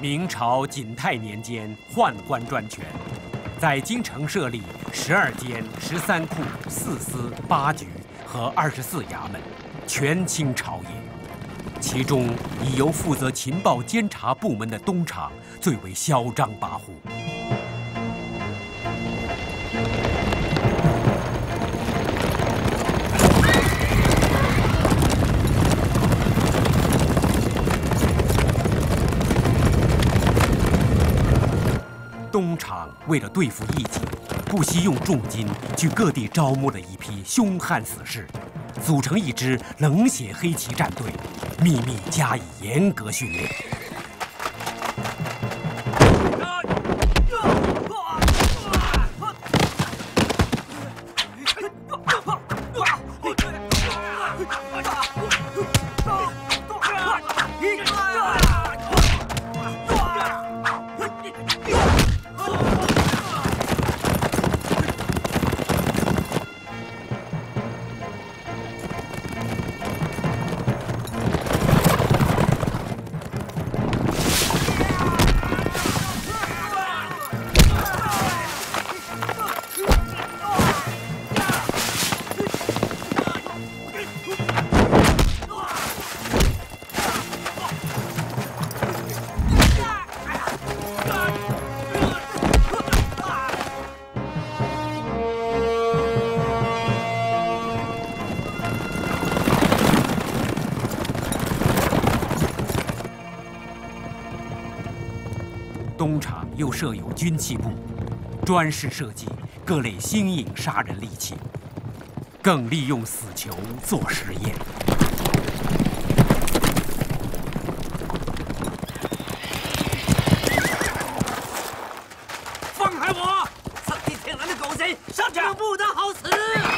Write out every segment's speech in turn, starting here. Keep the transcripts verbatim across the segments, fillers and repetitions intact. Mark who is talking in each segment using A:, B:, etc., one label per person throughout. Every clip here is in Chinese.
A: 明朝景泰年间宦官专权，在京城设立十二监、十三库、四司、八局和二十四衙门，权倾朝野。其中以由负责情报监察部门的东厂最为嚣张跋扈。 东厂为了对付异己，不惜用重金去各地招募了一批凶悍死士，组成一支冷血黑旗战队，秘密加以严格训练。 东厂又设有军器部，专事设计各类新颖杀人利器，更利用死囚做实验。
B: 放开我！丧尽天良的狗贼，上去！不得好死！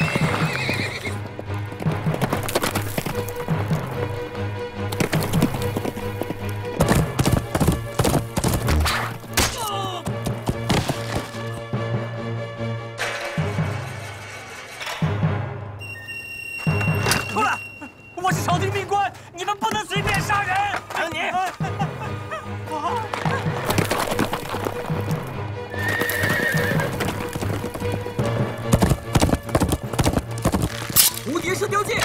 C: 射雕剑。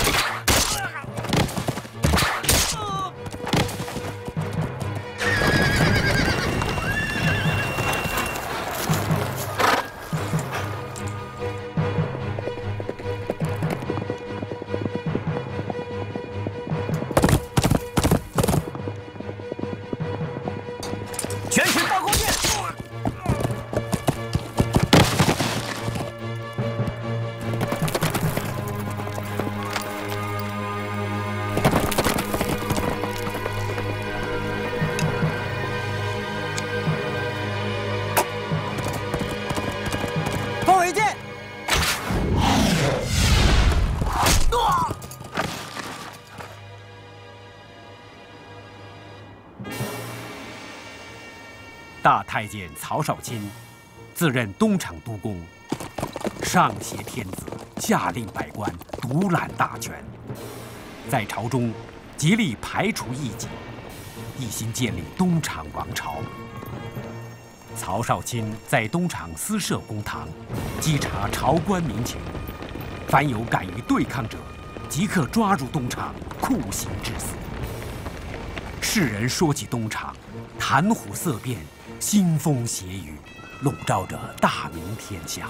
B: 全是大弓箭。
A: 大太监曹少钦自任东厂督工，上挟天子，下令百官，独揽大权，在朝中极力排除异己，一心建立东厂王朝。曹少钦在东厂私设公堂，稽查朝官民情，凡有敢于对抗者，即刻抓入东厂，酷刑致死。世人说起东厂，谈虎色变，腥风血雨，笼罩着大明天下。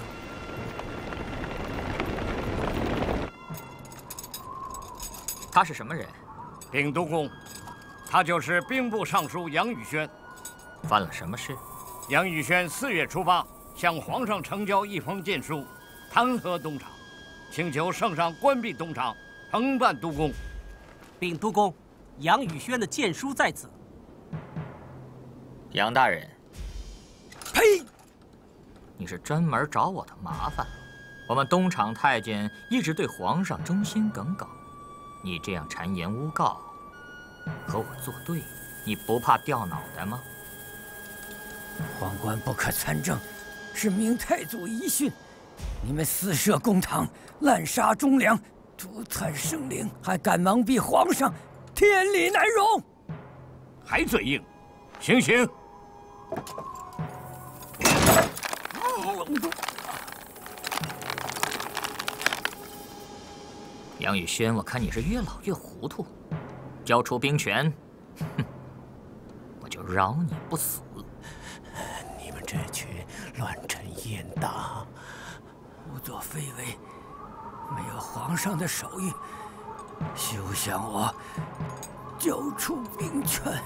C: 他是什么人？
D: 兵督公，他就是兵部尚书杨宇轩。
C: 犯了什么事？
D: 杨宇轩四月初八向皇上呈交一封荐书，弹劾东厂，请求圣上关闭东厂，承办督公。
B: 禀督公，杨宇轩的荐书在此。
C: 杨大人，
B: 呸！
C: 你是专门找我的麻烦。我们东厂太监一直对皇上忠心耿耿，你这样谗言诬告，和我作对，你不怕掉脑袋吗？
E: 宦官不可参政，是明太祖遗训。你们私设公堂，滥杀忠良，毒残生灵，还敢蒙蔽皇上，天理难容！
D: 还嘴硬，行刑！
C: 杨宇轩，我看你是越老越糊涂。交出兵权，哼，我就饶你不死。
E: 你们这群乱臣严党，胡作非为，没有皇上的手谕，休想我交出兵权。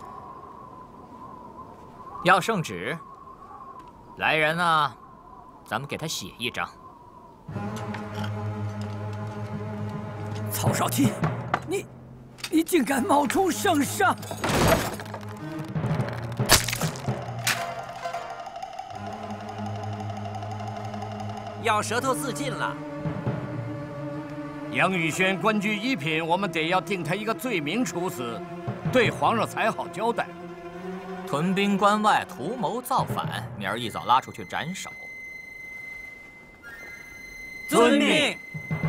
C: 要圣旨，来人啊，咱们给他写一张。
E: 曹少卿，你你竟敢冒充圣上！
B: 要舌头自尽了。
D: 杨宇轩官居一品，我们得要定他一个罪名处死，对皇上才好交代。
C: 屯兵关外，图谋造反，明儿一早拉出去斩首。
B: 遵命。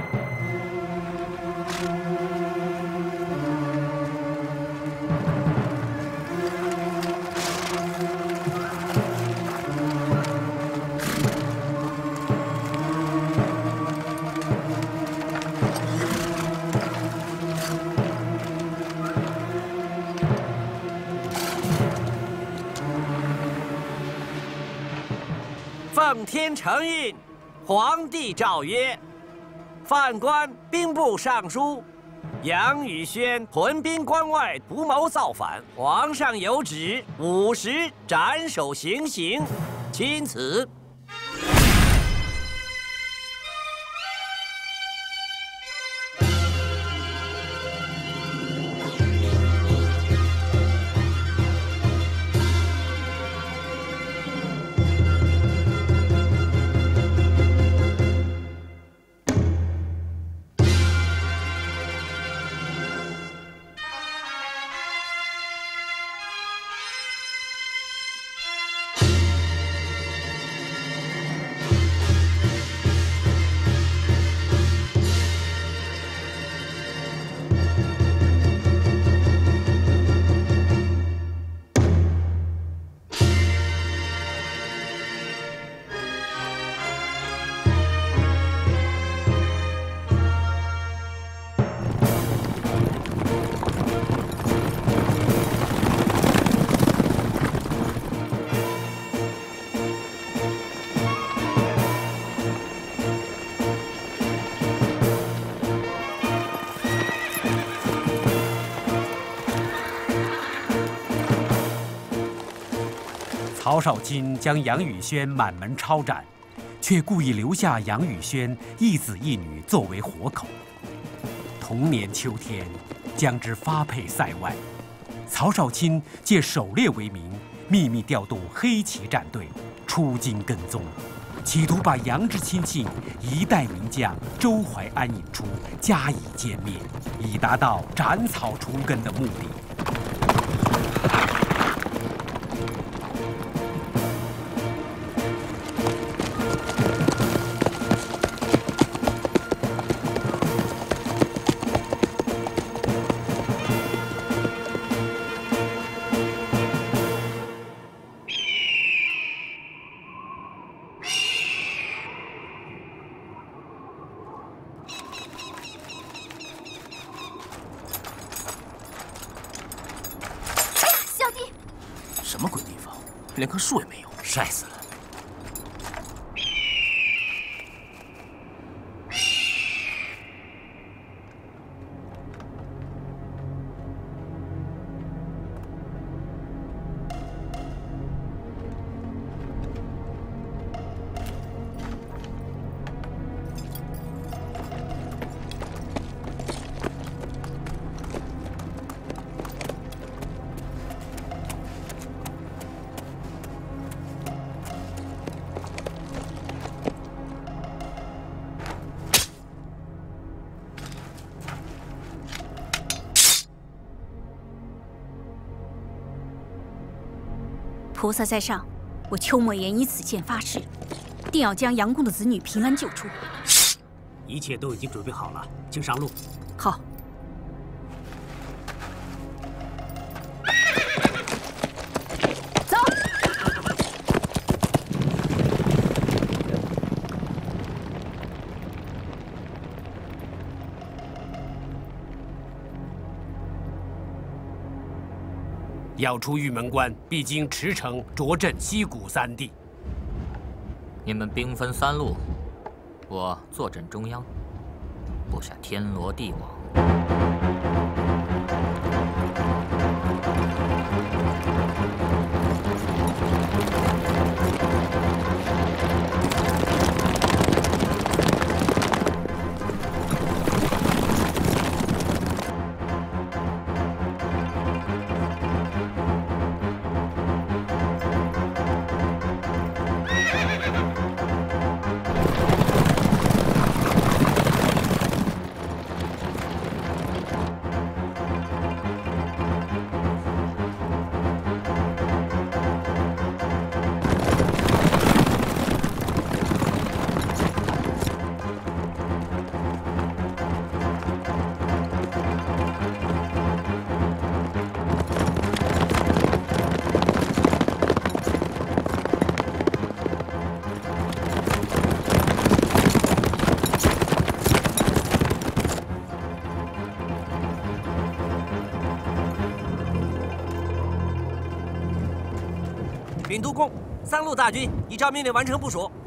B: 奉天承运，皇帝诏曰：犯官兵部尚书杨宇轩屯兵关外，图谋造反，皇上有旨，午时斩首行刑，钦此。
A: 曹少钦将杨宇轩满门抄斩，却故意留下杨宇轩一子一女作为活口。同年秋天，将之发配塞外。曹少钦借狩猎为名，秘密调动黑旗战队出京跟踪，企图把杨之亲信一代名将周怀安引出，加以歼灭，以达到斩草除根的目的。
F: 什么鬼地方，连棵树也没有，晒死了。
G: 菩萨在上，我邱莫言以此剑发誓，定要将杨公的子女平安救出。
B: 一切都已经准备好了，请上路。
G: 好。走。
A: 要出玉门关，必经池城、涿镇、西谷三地。
C: 你们兵分三路，我坐镇中央，布下天罗地网。
B: 禀督公，三路大军依照命令完成部署。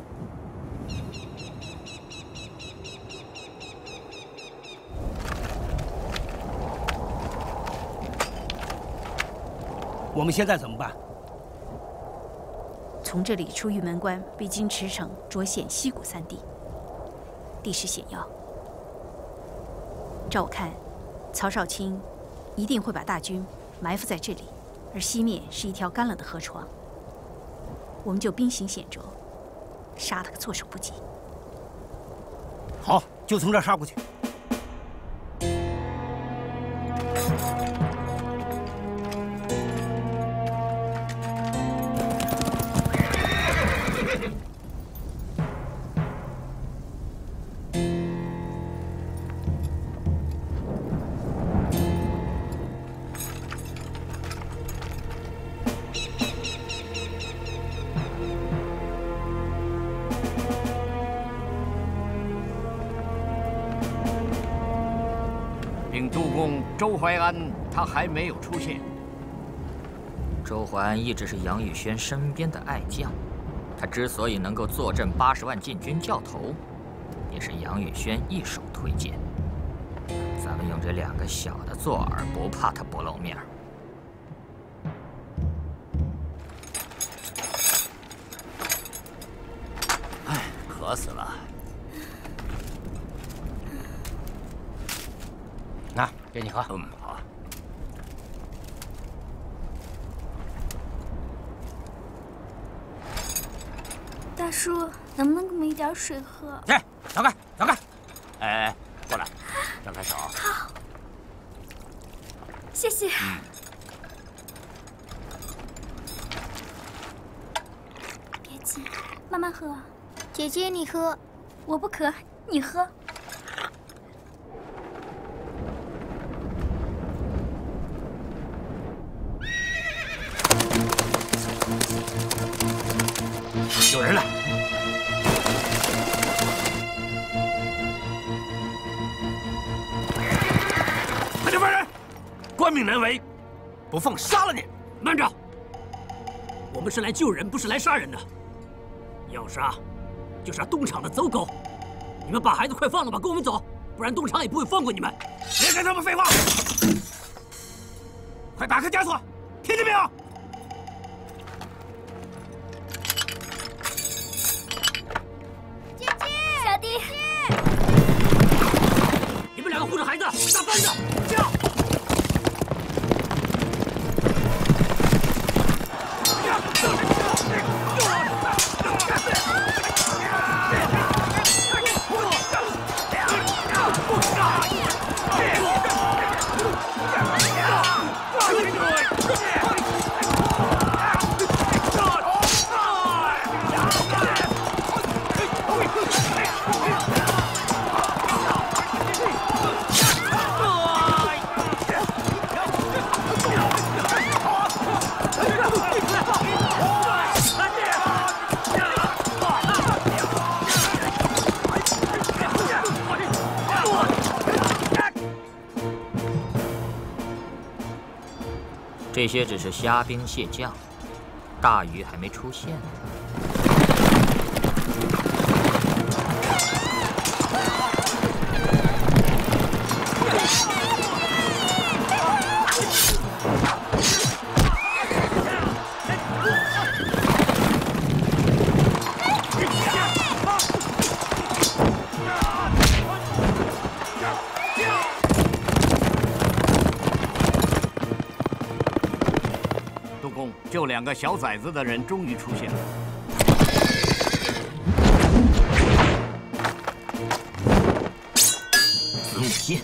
E: 我们现在怎么办？
G: 从这里出玉门关，必经池城、涿县、西谷三地，地势险要。照我看，曹少卿一定会把大军埋伏在这里，而西面是一条干冷的河床。 我们就兵行险着，杀他个措手不及。
E: 好，就从这儿杀过去。
D: 禀督公，周怀安他还没有出现。
C: 周怀安一直是杨宇轩身边的爱将，他之所以能够坐镇八十万禁军教头，也是杨宇轩一手推荐。咱们用这两个小的做饵，不怕他不露面儿。
F: 哎，渴死了。 拿，给你喝。嗯，好。
H: 大叔，能不能给我们一点水喝？
F: 哎，走开，走开！哎哎，过来，张开手。
H: 好，谢谢。嗯、别急，慢慢喝。姐姐，你喝。我不渴，你喝。
F: 有人来！快点放人！官命难违，不放杀了你！
E: 慢着，我们是来救人，不是来杀人的。要杀，就杀东厂的走狗。你们把孩子快放了吧，跟我们走，不然东厂也不会放过你们。别跟他们废话！快打开枷锁，听见没有？
H: 小弟，
E: 你们两个护着孩子，大班子，叫！
C: 这些只是虾兵蟹将，大鱼还没出现呢。
D: 救两个小崽子的人终于出现了。
C: 子母剑。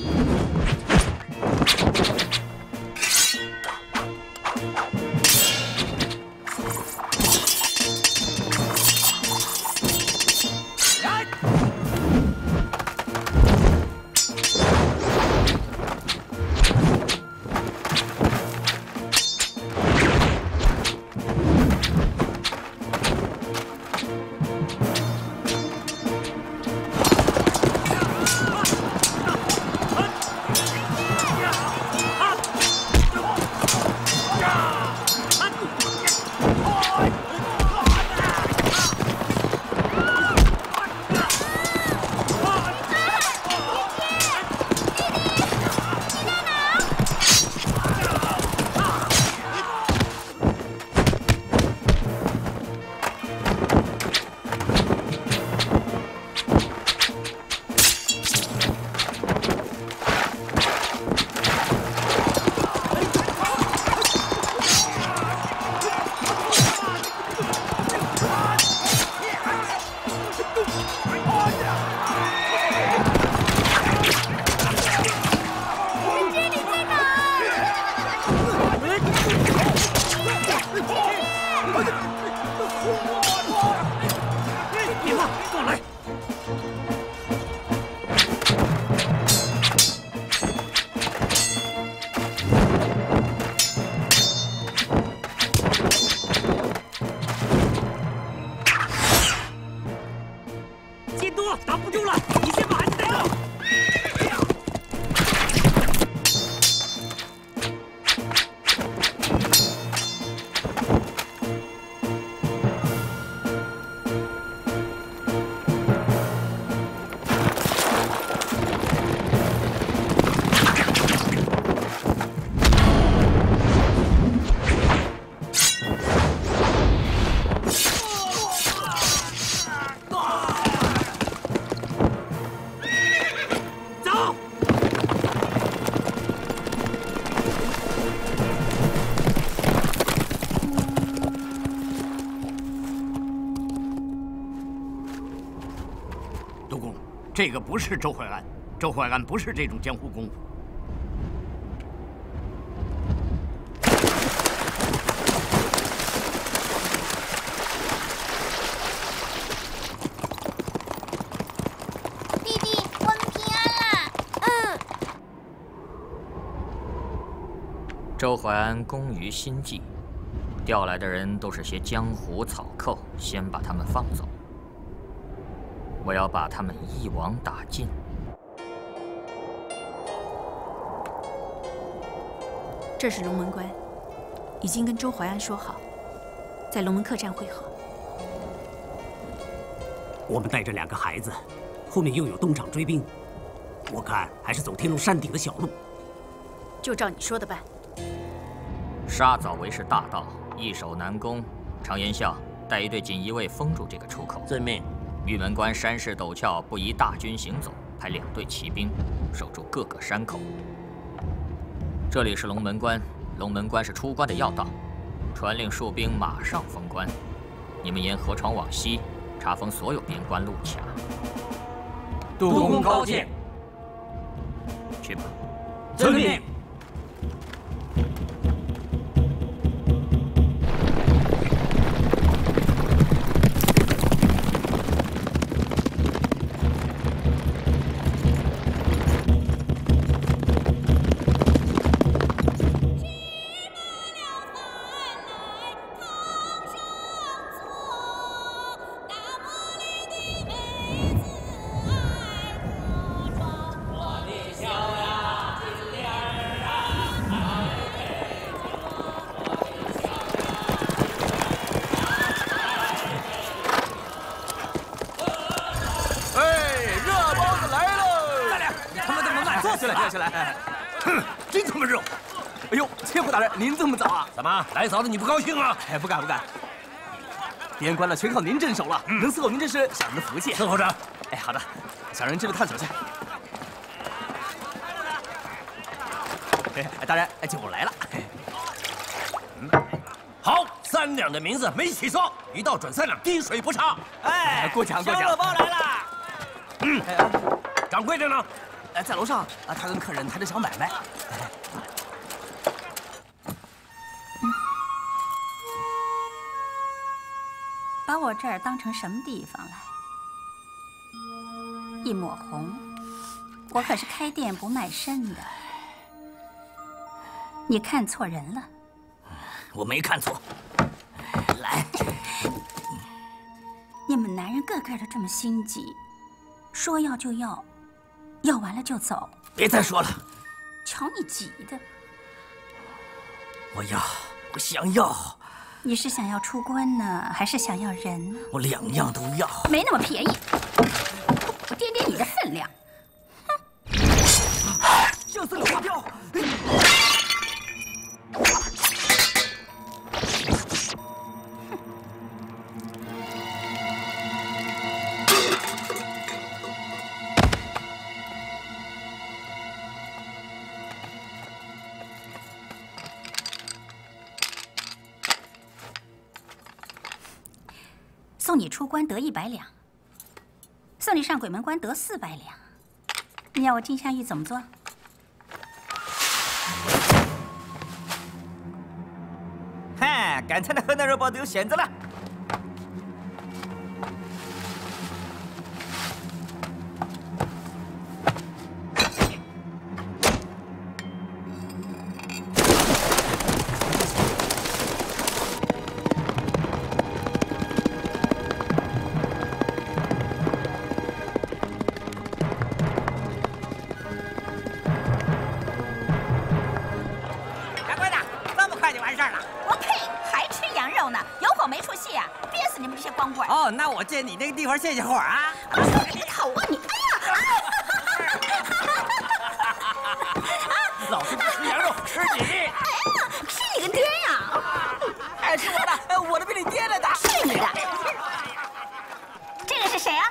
D: 这个不是周淮安，周淮安不是这种江湖功夫。
H: 弟弟，我们平安啦！嗯。
C: 周淮安工于心计，调来的人都是些江湖草寇，先把他们放走。 我要把他们一网打尽。
G: 这是龙门关，已经跟周淮安说好，在龙门客栈会合。
A: 我们带着两个孩子，后面又有东厂追兵，我看还是走天龙山顶的小路。
G: 就照你说的办。
C: 沙枣为是大道，易守难攻。常言笑，带一队锦衣卫封住这个出口。
B: 遵命。
C: 玉门关山势陡峭，不宜大军行走，派两队骑兵守住各个山口。这里是龙门关，龙门关是出关的要道，传令戍兵马上封关。你们沿河床往西，查封所有边关路卡。
B: 督公高见。
C: 去吧。
B: 遵命。
I: 我的小呀，金莲儿。
F: 哼，真他妈肉！
I: 哎呦，千户大人，您这么早啊？
F: 怎么来早的你不高兴啊？
I: 哎，不敢不敢。边关了全靠您镇守了，能伺候您这是小人的福气。
F: 伺候着。
I: 哎，好的，小人这就探手去。哎，大人，哎，救我来了。
F: 嗯，好，三两的名字没起错，一道准三两，滴水不差。
B: 哎，
I: 过奖过奖。
B: 香乐包来了。
F: 嗯，掌柜的呢？
I: 哎，在楼上啊，他跟客人谈着小买卖。
G: 把我这儿当成什么地方来？一抹红，我可是开店不卖身的。你看错人了。
E: 我没看错。来，
G: 你们男人个个都这么心急，说要就要，要完了就走。
E: 别再说了。
G: 瞧你急的。
E: 我要，我想要。
G: 你是想要出关呢，还是想要人呢？
E: 我两样都要。
G: 没那么便宜，我掂掂你的分量。
I: 哼！就这个花镖。
G: 送你出关得一百两，送你上鬼门关得四百两。你要我金镶玉怎么做？
B: 嗨，刚才的河南肉包都有馅子了。哦，那我借你那个地方泄泄火啊！
G: 我说你口啊你！
F: 哎呀！老子不吃羊肉，吃你！
G: 哎呀，吃你个爹呀！
I: 哎，是我的，我的比你爹的大。
G: 是你的。这个是谁啊？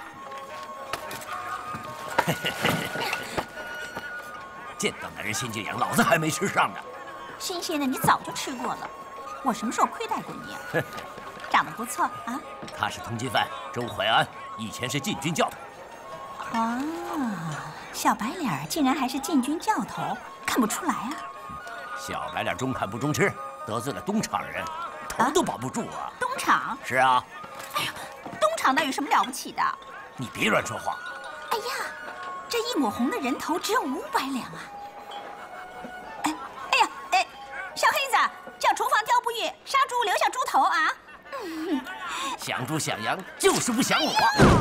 F: 见到男人先借羊，老子还没吃上呢。
G: 新鲜的你早就吃过了，我什么时候亏待过你？长得不错啊。
F: 他是通缉犯周怀安，以前是禁军教头。
G: 哦，小白脸竟然还是禁军教头，看不出来啊。
F: 小白脸中看不中吃，得罪了东厂人，头都保不住啊。
G: 东厂？
F: 是啊。
G: 哎呀，东厂那有什么了不起的？
F: 你别乱说话。
G: 哎呀，这一抹红的人头只有五百两啊！哎，哎呀，哎，小黑子，叫厨房挑不匀，杀猪留下猪头啊！
F: 嗯、想猪想羊，就是不想我。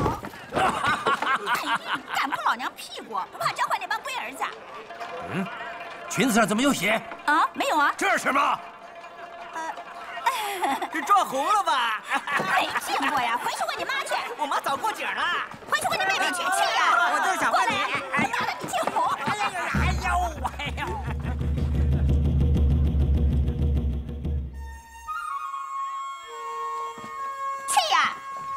G: 哎、敢碰老娘屁股，不怕教坏那帮龟儿子？
F: 嗯，裙子上怎么有血？
G: 啊，没有啊。
F: 这是什么？
B: 呃，是撞红了吧？
G: 没见过呀！回去问你妈去。
B: 我妈早过节了。
G: 回去问你妹妹去，去呀！
B: 我就是想问你，
G: 我打了你进火。
B: 哎呀呀！哎呦，哎呦！
G: 去呀！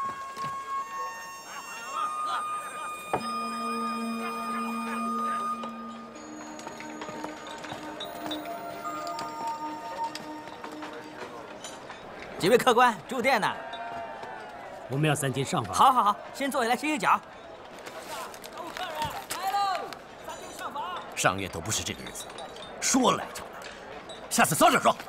B: 几位客官住店呢？
E: 我们要三斤上房。
B: 好，好，好，先坐下来歇歇脚。
F: 上月都不是这个日子，说来就来，下次早点说。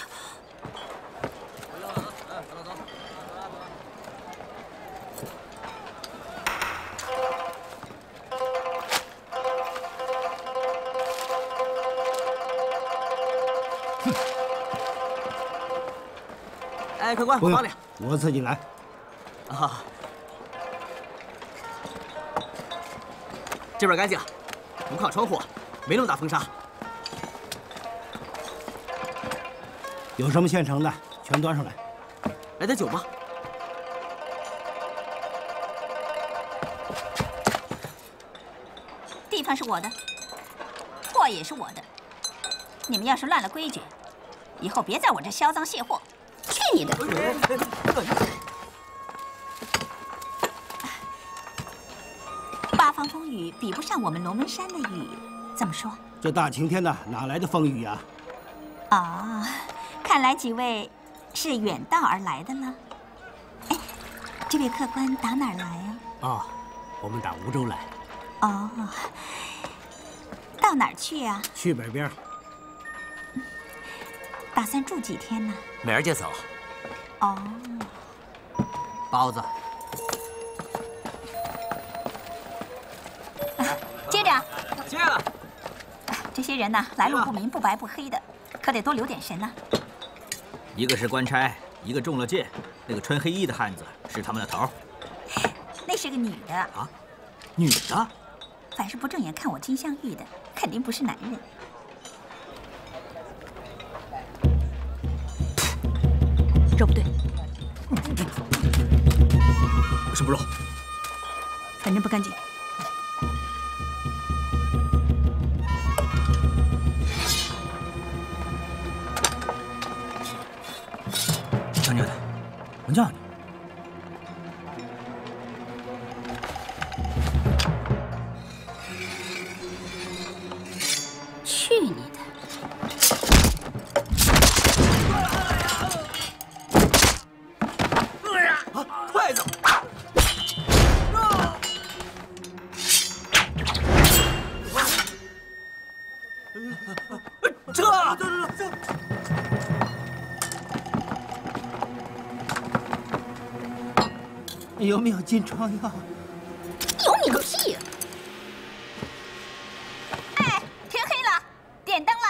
B: 哼！哎，客官，我帮你。
E: 我自己来。
B: 啊，这边干净，不靠窗户，没那么大风沙。
E: 有什么现成的，全端上来。
B: 来点酒吧。
G: 地方是我的，我
J: 货也是我的。你们要是乱了规矩，以后别在我这销赃卸货。去你的！八方风雨比不上我们龙门山的雨，怎么说？
E: 这大晴天的，哪来的风雨呀？
J: 啊，看来几位是远道而来的了。哎，这位客官打哪儿来呀？
E: 哦，我们打梧州来。
J: 哦，到哪儿去呀？
E: 去北边。
J: 打算住几天呢？
B: 明儿就走。
J: 哦，
I: 包子。
J: 接着。
I: 接了。
J: 这些人呢，来路不明，不白不黑的，可得多留点神呢。
I: 一个是官差，一个中了箭，那个穿黑衣的汉子是他们的头。
J: 那是个女的
I: 啊，女的。
J: 凡是不正眼看我金镶玉的，肯定不是男人。肉不对，
I: 什么肉？
G: 反正不干净。
I: 娘娘的，我叫你。
J: 去你的！
I: 筷子！这这这！
E: 有没有金疮药？
J: 有你个屁呀！哎，天黑了，点灯了。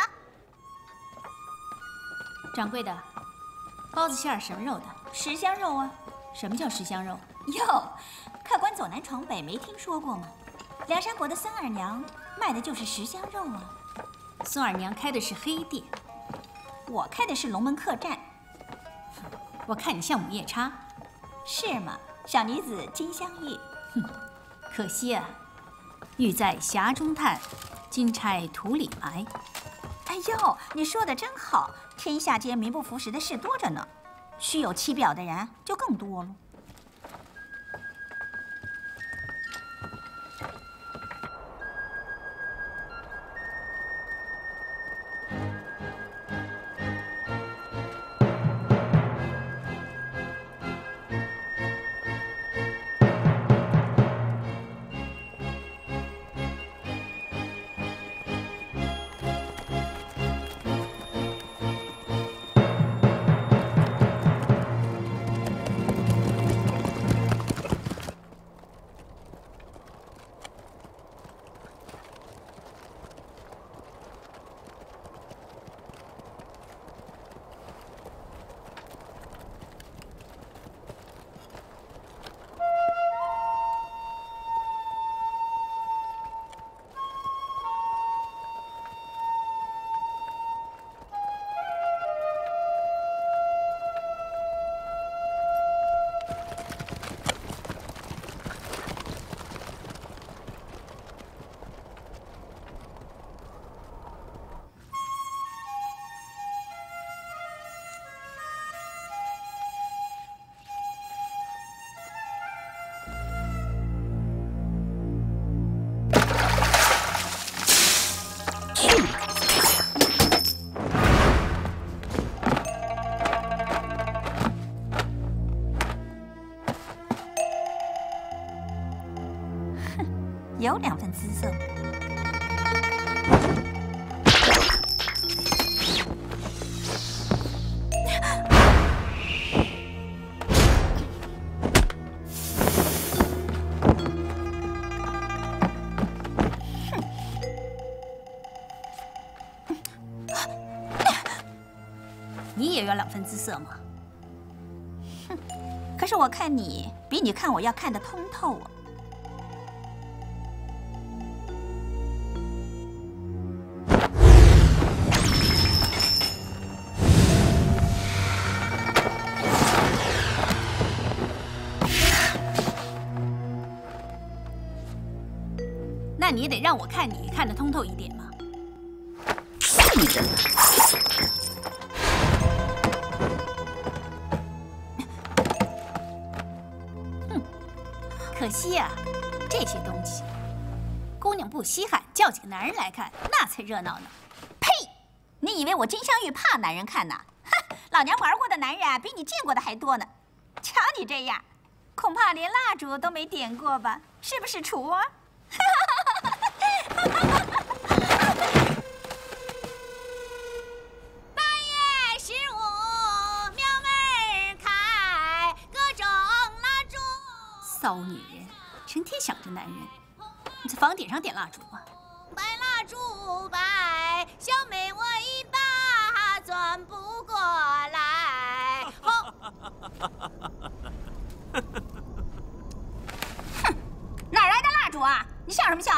G: 掌柜的，包子馅儿什么肉的？
J: 十香肉啊。
G: 什么叫十香肉？
J: 哟，客官走南闯北没听说过吗？梁山伯的孙二娘卖的就是十香肉啊。
G: 孙二娘开的是黑店，
J: 我开的是龙门客栈。
G: 我看你像母夜叉。
J: 是吗？小女子金镶玉。
G: 哼，可惜啊，玉在匣中探，金钗土里埋。
J: 哎呦，你说的真好，天下间名不符实的事多着呢，虚有其表的人就更多了。有两分姿色。
G: 你也有两分姿色吗？
J: 哼，可是我看你比你看我要看得通透啊。
G: 那你也得让我看你看得通透一点嘛。
J: 闭着呢。
G: 哼，可惜呀、啊，这些东西，姑娘不稀罕，叫几个男人来看，那才热闹呢。
J: 呸！你以为我金镶玉怕男人看呐？哼，老娘玩过的男人啊，比你见过的还多呢。瞧你这样，恐怕连蜡烛都没点过吧？是不是厨啊？
H: 八月十五，庙门开，各种蜡烛。
G: 骚女人，成天想着男人。你在房顶上点蜡烛啊？
H: 白蜡烛白，小妹我一把转不过来。哦，
J: 哼，哪来的蜡烛啊？你笑什么笑？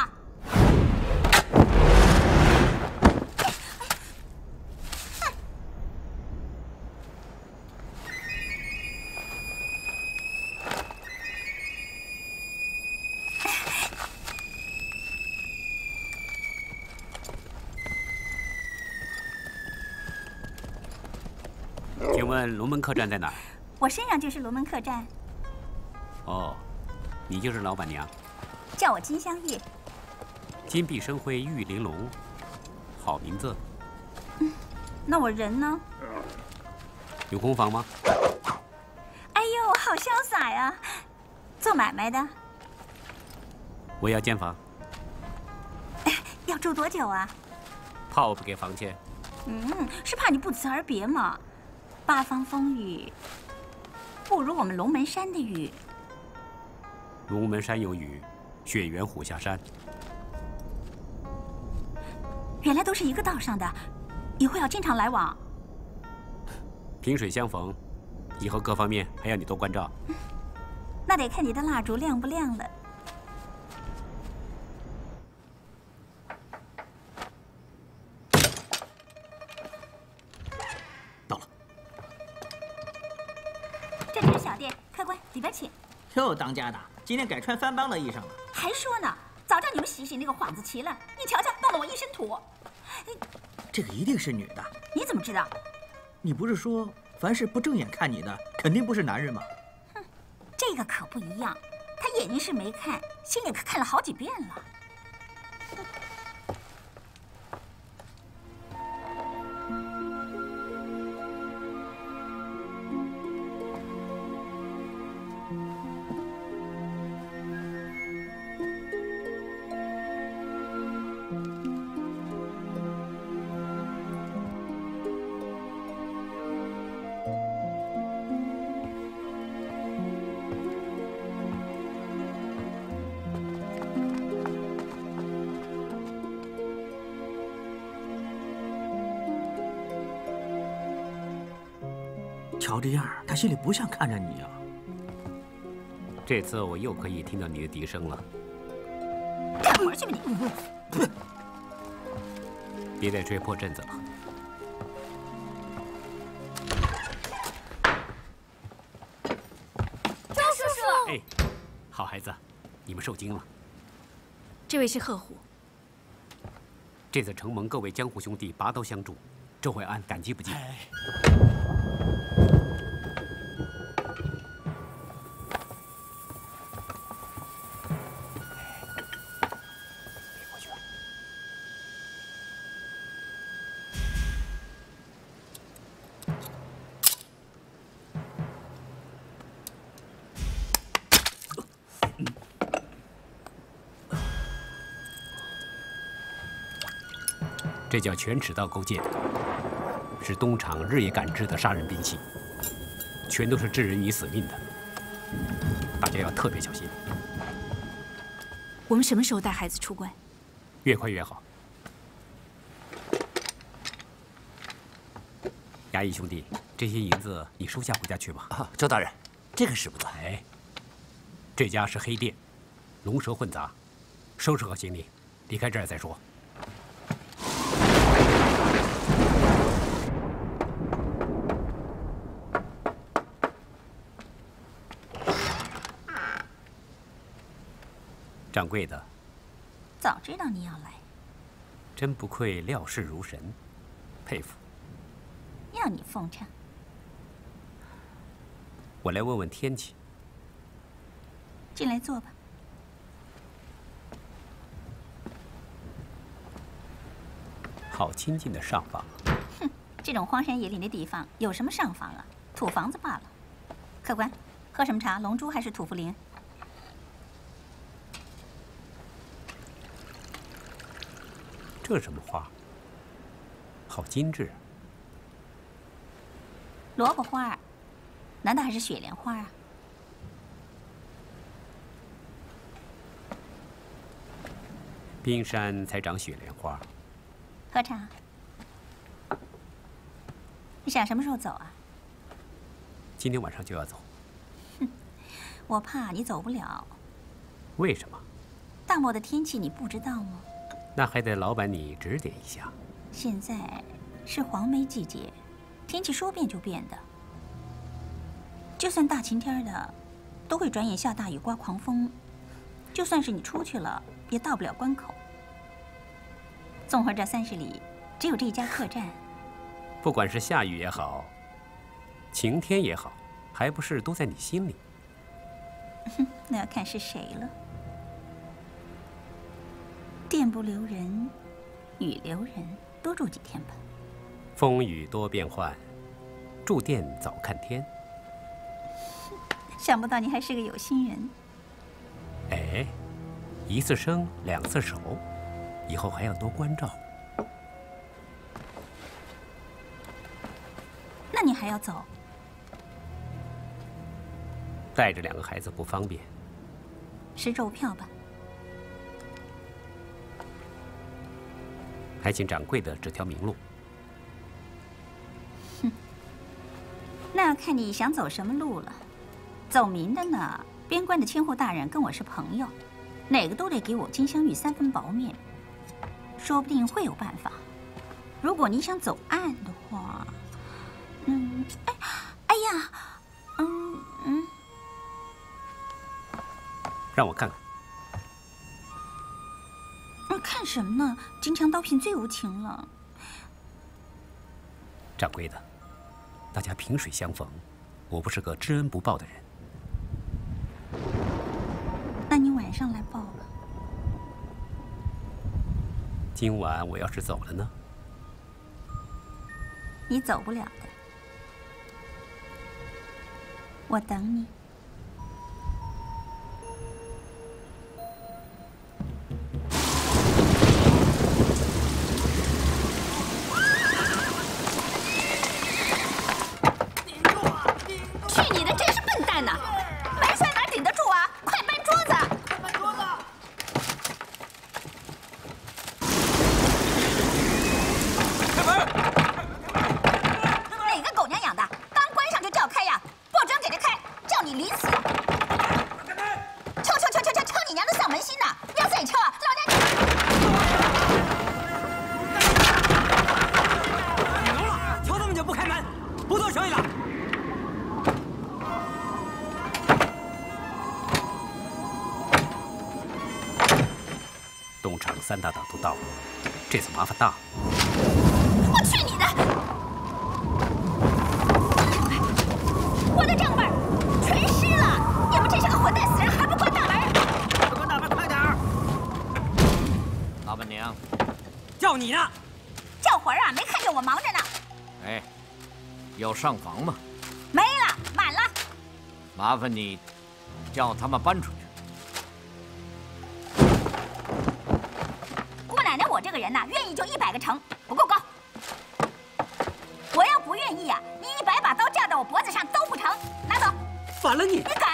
A: 请问龙门客栈在哪儿？
J: 我身上就是龙门客栈。
A: 哦，你就是老板娘。
J: 叫我金镶玉。
A: 金碧生辉，玉玲珑，好名字。
J: 嗯，那我人呢？
A: 有空房吗？
J: 哎呦，好潇洒呀！做买卖的。
A: 我要间房。
J: 要住多久啊？
A: 怕我不给房钱？
J: 嗯，是怕你不辞而别嘛。八方风雨，不如我们龙门山的雨。
A: 龙门山有雨，雪原虎下山。
J: 原来都是一个道上的，以后要经常来往。
A: 萍水相逢，以后各方面还要你多关照。
J: 那得看你的蜡烛亮不亮了。
I: 到了。
J: 这就是小店，客官里边请。
I: 哟，当家的，今天改穿番邦的衣裳了。
J: 还说呢，早叫你们洗洗那个幌子旗了。你瞧瞧，弄得我一身土。
I: 这个一定是女的。
J: 你怎么知道？
I: 你不是说凡是不正眼看你的，肯定不是男人吗？
J: 哼，这个可不一样。他眼睛是没看，心里可看了好几遍了。
I: 瞧这样，他心里不像看着你啊。
A: 这次我又可以听到你的笛声了。
J: 干活去吧你！
A: 别再吹破阵子了。
H: 周叔叔，
A: 哎，好孩子，你们受惊了。
G: 这位是贺虎。
A: 这次承蒙各位江湖兄弟拔刀相助，周淮安感激不尽。哎这叫犬齿刀钩剑，是东厂日夜赶制的杀人兵器，全都是置人于死命的，大家要特别小心。
G: 我们什么时候带孩子出关？
A: 越快越好。衙役兄弟，这些银子你收下回家去吧。
F: 啊，周大人，这个使不得。
A: 哎，这家是黑店，龙蛇混杂，收拾好行李，离开这儿再说。掌柜的，
J: 早知道你要来，
A: 真不愧料事如神。 佩服。
J: 要你奉承。
A: 我来问问天气。
J: 进来坐吧。
A: 好清静的上房。
J: 哼，这种荒山野岭的地方有什么上房啊？土房子罢了。客官，喝什么茶？龙珠还是土茯苓？
A: 这什么花？好精致。
J: 萝卜花，难道还是雪莲花啊？
A: 冰山才长雪莲花。
J: 喝茶。你想什么时候走啊？
A: 今天晚上就要走。
J: 哼，我怕你走不了。
A: 为什么？
J: 大漠的天气你不知道吗？
A: 那还得老板你指点一下。
J: 现在是黄梅季节，天气说变就变的。就算大晴天的，都会转眼下大雨刮狂风。就算是你出去了，也到不了关口。纵横这三十里，只有这一家客栈。
A: 不管是下雨也好，晴天也好，还不是都在你心里？
J: 哼，那要看是谁了。店不留人，雨留人，多住几天吧。
A: 风雨多变幻，住店早看天。
J: 想不到你还是个有心人。
A: 哎，一次生，两次熟，以后还要多关照。
J: 那你还要走？
A: 带着两个孩子不方便。
J: 是肉票吧？
A: 还请掌柜的指条明路。
J: 哼，那要看你想走什么路了。走明的呢，边关的千户大人跟我是朋友，哪个都得给我金镶玉三分薄面，说不定会有办法。如果你想走暗的话，嗯，哎，哎呀，嗯嗯，
A: 让我看看。
J: 嗯，看什么呢？金枪刀片最无情了。
A: 掌柜的，大家萍水相逢，我不是个知恩不报的人。
J: 那你晚上来报吧。
A: 今晚我要是走了呢？
J: 你走不了的，我等你。去你的，真是笨蛋呐！门栓哪顶得住啊？快搬桌子！快搬桌子！
F: 开门！
J: 哪个狗娘养的？刚关上就叫开呀！不准给他开，叫你临死！敲敲敲敲敲敲你娘的丧门心呐！要再敲啊，老娘！
B: 牛了，敲这么久不开门，不做生意了。
A: 东厂三大党都到了，这次麻烦大了。
J: 我去你的！我的账本全湿了！你们这些个混蛋死人还不关大门！
B: 关大门，快点儿！老板娘，叫你呢。
J: 叫魂儿啊！没看见我忙着呢。
D: 哎，有上房吗？
J: 没了，满了。
D: 麻烦你叫他们搬出去。
J: 姑奶奶，我这个人呐，愿意就一百个成，不够高。我要不愿意啊，你一百把刀架在我脖子上都不成。拿走。
B: 反了你！
J: 你敢！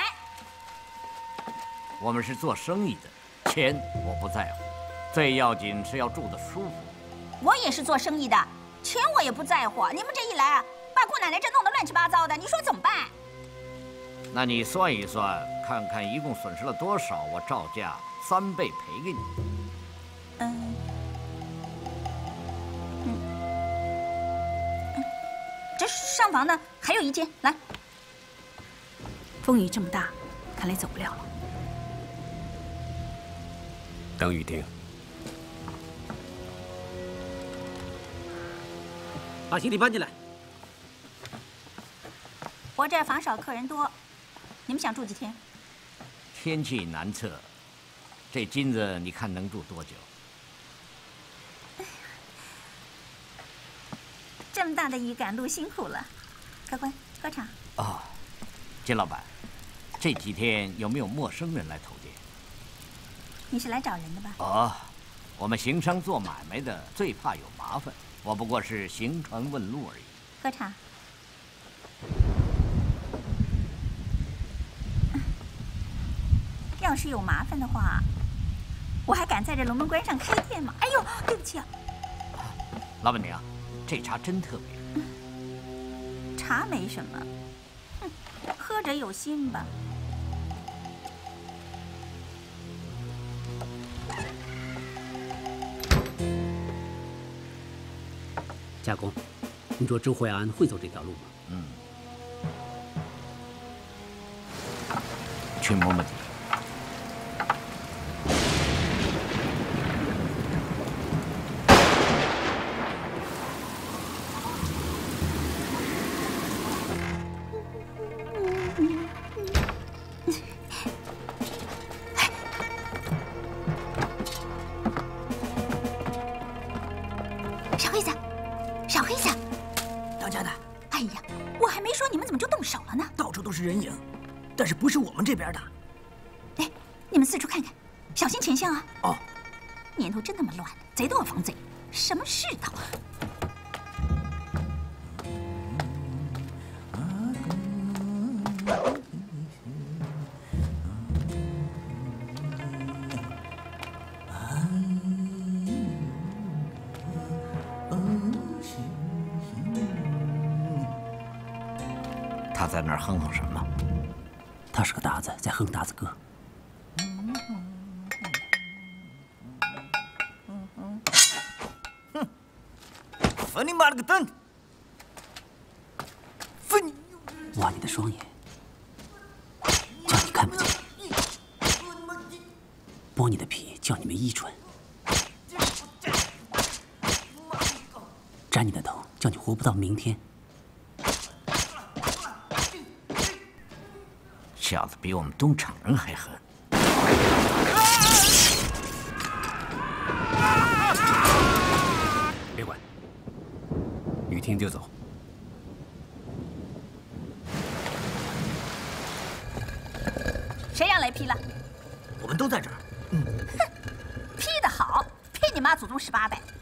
D: 我们是做生意的，钱我不在乎，最要紧是要住得舒服。
J: 我也是做生意的，钱我也不在乎。你们这一来啊，把姑奶奶这弄得乱七八糟的，你说怎么办？
D: 那你算一算，看看一共损失了多少，我照价三倍赔给你。
J: 嗯，嗯，嗯，这上房呢，还有一间，来。
G: 风雨这么大，看来走不了了。
A: 等雨停。
E: 把行李搬进来。
J: 我这儿房少，客人多，你们想住几天？
D: 天气难测，这金子你看能住多久？
J: 这么大的雨赶路，辛苦了。客官，喝茶。
D: 哦，金老板，这几天有没有陌生人来投店？
J: 你是来找人的吧？
D: 哦，我们行商做买卖的最怕有麻烦，我不过是行船问路而已。
J: 喝茶。要是有麻烦的话，我还敢在这龙门关上开店吗？哎呦，对不起啊。
D: 老板娘，这茶真特别。
J: 嗯、茶没什么，哼，喝者有心吧。
E: 家公，你说周怀安会走这条路吗？
D: 嗯。去摸摸底。
K: 人影，但是不是我们这边的。
J: 哎，你们四处看看，小心前项啊！
K: 哦，
J: 年头真那么乱，贼都要防贼，什么世道？
D: 他在那儿哼哼什么？
E: 他是个达子，在哼达子歌。
K: 哼！分你妈了个蛋！分你！
E: 挖你的双眼，叫你看不见；剥你的皮，叫你没依准；斩你的头，叫你活不到明天。
D: 小子比我们东厂人还狠。
A: 别管，雨停就走。
J: 谁让雷劈了？
K: 我们都在这儿。
J: 嗯。哼，劈得好，劈你妈祖宗十八代！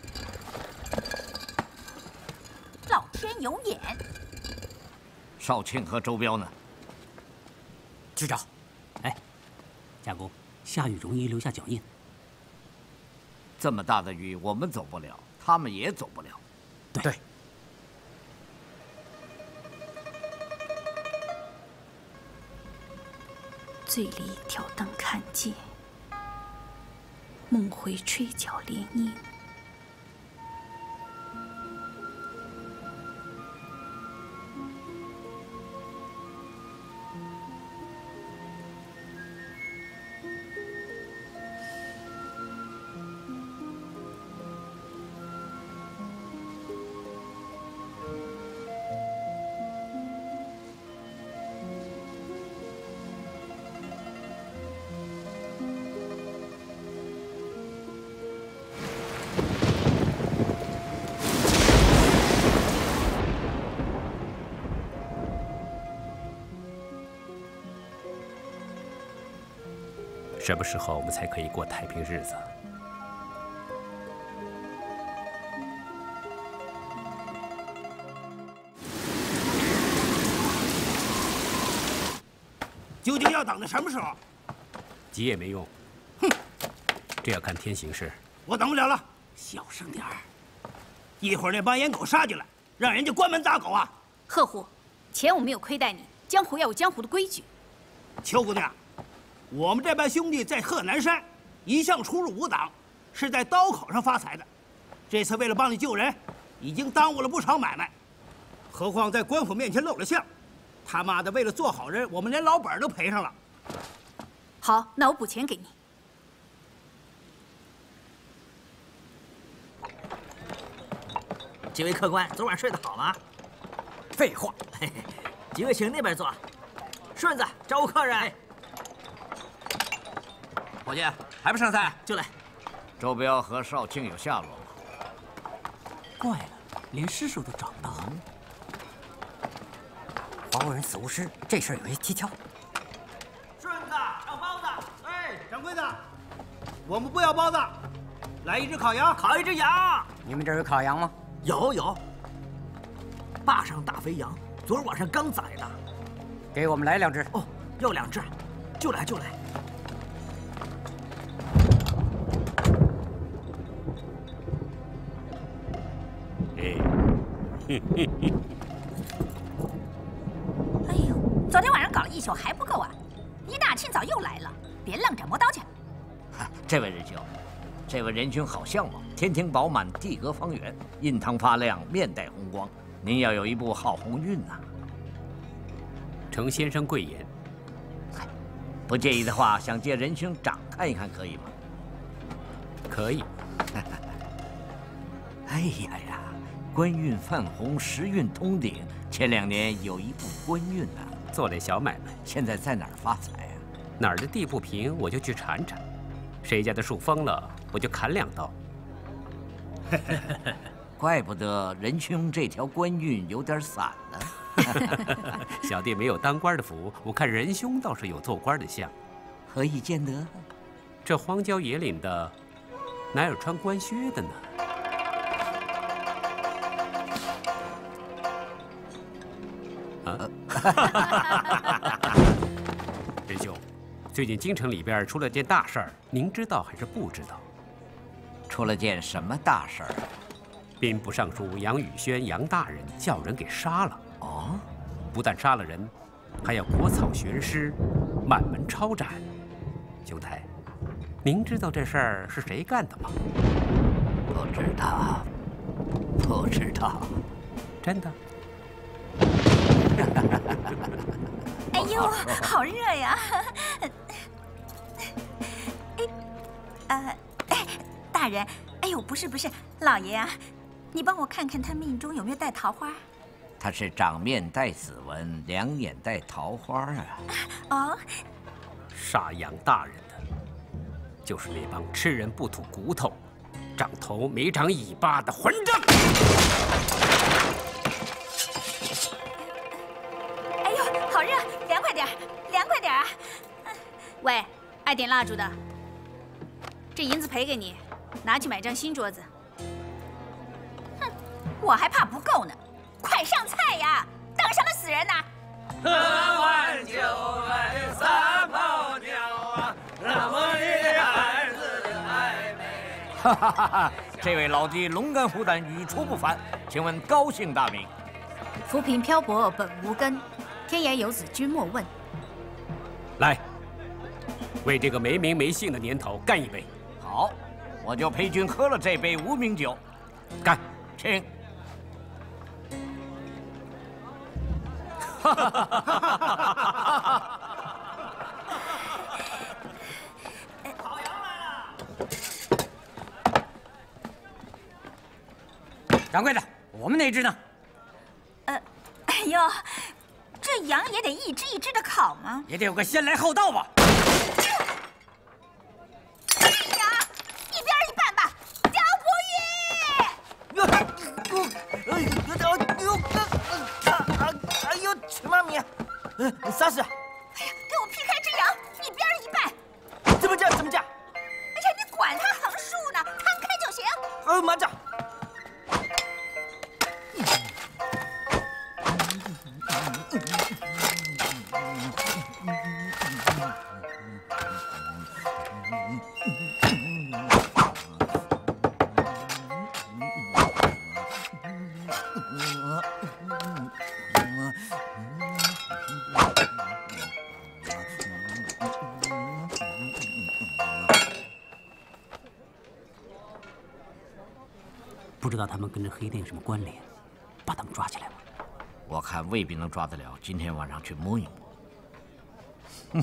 J: 老天有眼。
D: 少卿和周彪呢？
E: 去找。哎，家公，下雨容易留下脚印。
D: 这么大的雨，我们走不了，他们也走不了。
E: 对。对。
G: 醉里挑灯看剑，梦回吹角连营。
A: 什么时候我们才可以过太平日子？
K: 究竟要等到什么时候？
A: 急也没用。
K: 哼，
A: 这要看天行事。
K: 我等不了了，小声点儿。一会儿那帮烟狗杀进来，让人家关门打狗啊！
G: 贺虎，钱我没有亏待你，江湖要有江湖的规矩。
K: 邱姑娘。我们这班兄弟在贺南山一向出入无党，是在刀口上发财的。这次为了帮你救人，已经耽误了不少买卖，何况在官府面前露了相。他妈的，为了做好人，我们连老本都赔上了。
G: 好，那我补钱给你。
I: 几位客官昨晚睡得好吗？
B: 废话，
I: 嘿嘿，几位请那边坐。顺子，招呼客人。
B: 伙计，还不上菜？
I: 就来。
D: 周彪和少卿有下落吗？
E: 怪了，连尸首都找不到。
B: 黄夫人死无尸，这事儿有些蹊跷。
I: 顺子，上包子。哎，
K: 掌柜的，我们不要包子，来一只烤羊，
I: 烤一只羊。
B: 你们这儿有烤羊吗？
I: 有有。坝上大肥羊，昨儿晚上刚宰的。
B: 给我们来两只。
I: 哦，要两只，就来就来。
J: 哎呦，昨天晚上搞了一宿还不够啊！一大清早又来了，别愣着，磨刀去。
D: 这位仁兄，这位仁兄好相貌，天庭饱满，地阁方圆，印堂发亮，面带红光。您要有一部好鸿运呐、啊！
A: 程先生贵言。
D: 不介意的话，想借仁兄掌看一看，可以吗？
A: 可以。
D: 哎呀呀，官运泛红，时运通顶。前两年有一部官运呐、啊，
A: 做点小买卖。
D: 现在在哪儿发财呀、啊？
A: 哪儿的地不平，我就去铲铲；谁家的树疯了，我就砍两刀。
D: 怪不得仁兄这条官运有点散了。
A: 小弟没有当官的福，我看仁兄倒是有做官的相。
D: 何以见得？
A: 这荒郊野岭的，哪有穿官靴的呢？啊！仁兄，最近京城里边出了件大事儿，您知道还是不知道？
D: 出了件什么大事儿？
A: 兵部尚书杨宇轩杨大人叫人给杀了。
D: 哦，
A: 不但杀了人，还要裹草悬尸，满门抄斩。兄台，您知道这事儿是谁干的吗？
D: 不知道，不知道。
A: 真的？
J: 哎呦，好热呀！哎，呃，哎，大人，哎呦，不是不是，老爷啊，你帮我看看他命中有没有带桃花。
D: 他是掌面带紫纹，两眼带桃花啊！
J: 哦，
A: 杀杨大人的，就是那帮吃人不吐骨头、长头没长尾巴的混账！
J: 哎呦，好热，凉快点儿，凉快点儿啊！
G: 喂，爱点蜡烛的，这银子赔给你，拿去买张新桌子。
J: 哼，我还怕不够呢。快上菜呀！等什么死人呐？
B: 喝完酒来撒泡尿啊，那么一孩子的暧昧。
D: 哈哈哈哈！这位老弟龙肝虎胆，语出不凡，请问高姓大名？
G: 浮萍漂泊本无根，天涯游子君莫问。
A: 来，为这个没名没姓的年头干一杯。
D: 好，我就陪君喝了这杯无名酒。
A: 干，
D: 请。
A: 哈哈哈哈哈！
I: 烤羊来了！
B: 掌柜的，我们那只呢？
J: 呃，哎呦，这羊也得一只一只的烤吗？
B: 也得有个先来后到吧。
J: 哎呀，一边一半吧，刁不语。
I: 哎呦，哎呦，哎呦，去妈咪！呃，啥事？
J: 哎呀，给我劈开只羊，一边一半。
I: 怎么讲？怎么讲？
J: 哎呀，你管它横竖呢，摊开就行。
I: 呃，慢着。
E: 不知道他们跟这黑店有什么关联，把他们抓起来吧。
D: 我看未必能抓得了，今天晚上去摸一摸。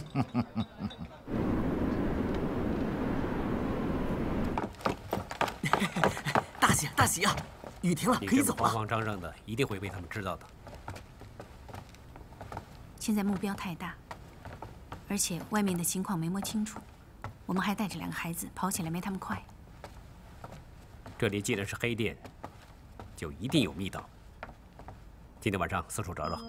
I: 大喜大喜啊！
L: 雨停了，可以走了。
A: 慌慌张张的，一定会被他们知道的。
G: 现在目标太大，而且外面的情况没摸清楚，我们还带着两个孩子，跑起来没他们快。
A: 这里既然是黑店，就一定有密道。今天晚上四处找找。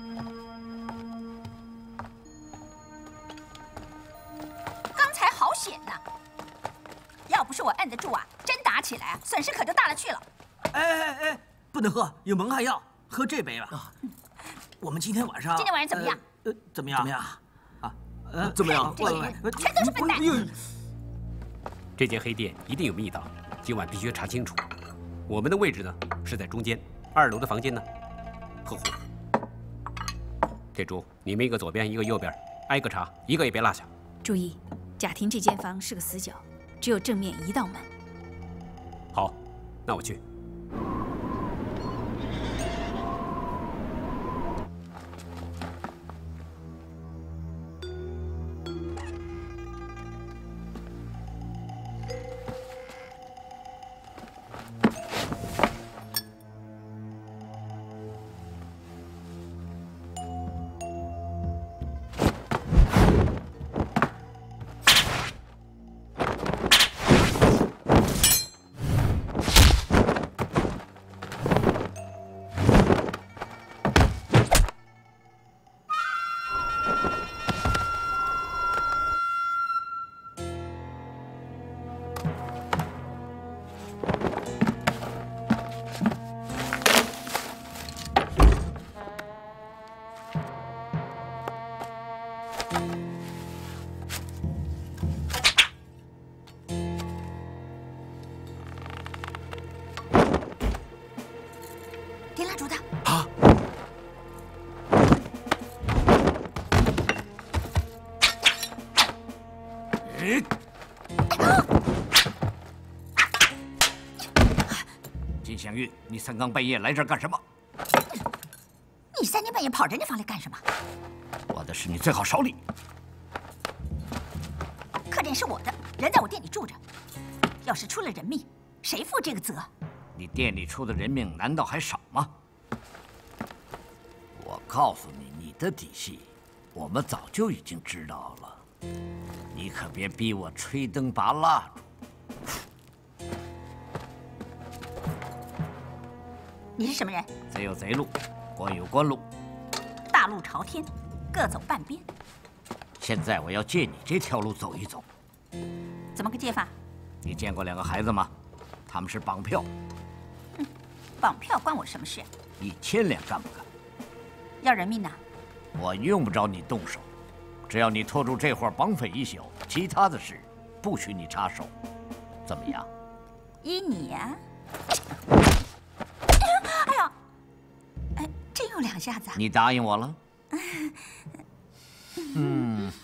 J: 刚才好险呐！要不是我摁得住啊，真打起来，损失可就大了去了。
L: 哎哎哎，不能喝，有蒙汗药，喝这杯吧。我们今天晚上，
J: 今天晚上怎么样？
L: 呃，怎么样？怎么样？啊，呃，
J: 怎么样？这些人全都是笨蛋。
A: 这间黑店一定有密道，今晚必须查清楚。我们的位置呢是在中间，二楼的房间呢，呵护。铁柱，你们一个左边，一个右边，挨个查，一个也别落下。
G: 注意，贾婷这间房是个死角，只有正面一道门。
A: 好，那我去。
J: 点蜡烛的。
A: 啊！
D: 嗯。金镶玉，你三更半夜来这儿干什么？
J: 你三更半夜跑人家房里干什么？
D: 我的事你最好少理。
J: 客店是我的，人在我店里住着，要是出了人命，谁负这个责？
D: 你店里出的人命难道还少吗？我告诉你，你的底细，我们早就已经知道了。你可别逼我吹灯拔蜡烛。
J: 你是什么人？
D: 贼有贼路，官有官路，
J: 大路朝天，各走半边。
D: 现在我要借你这条路走一走。
J: 怎么个借法？
D: 你见过两个孩子吗？他们是绑票。
J: 嗯，绑票关我什么事？
D: 一千两干不干？
J: 要人命呐！
D: 我用不着你动手，只要你拖住这伙绑匪一宿，其他的事不许你插手，怎么样？
J: 依你呀、啊。哎呦，哎，真有两下子、啊。
D: 你答应我了？嗯。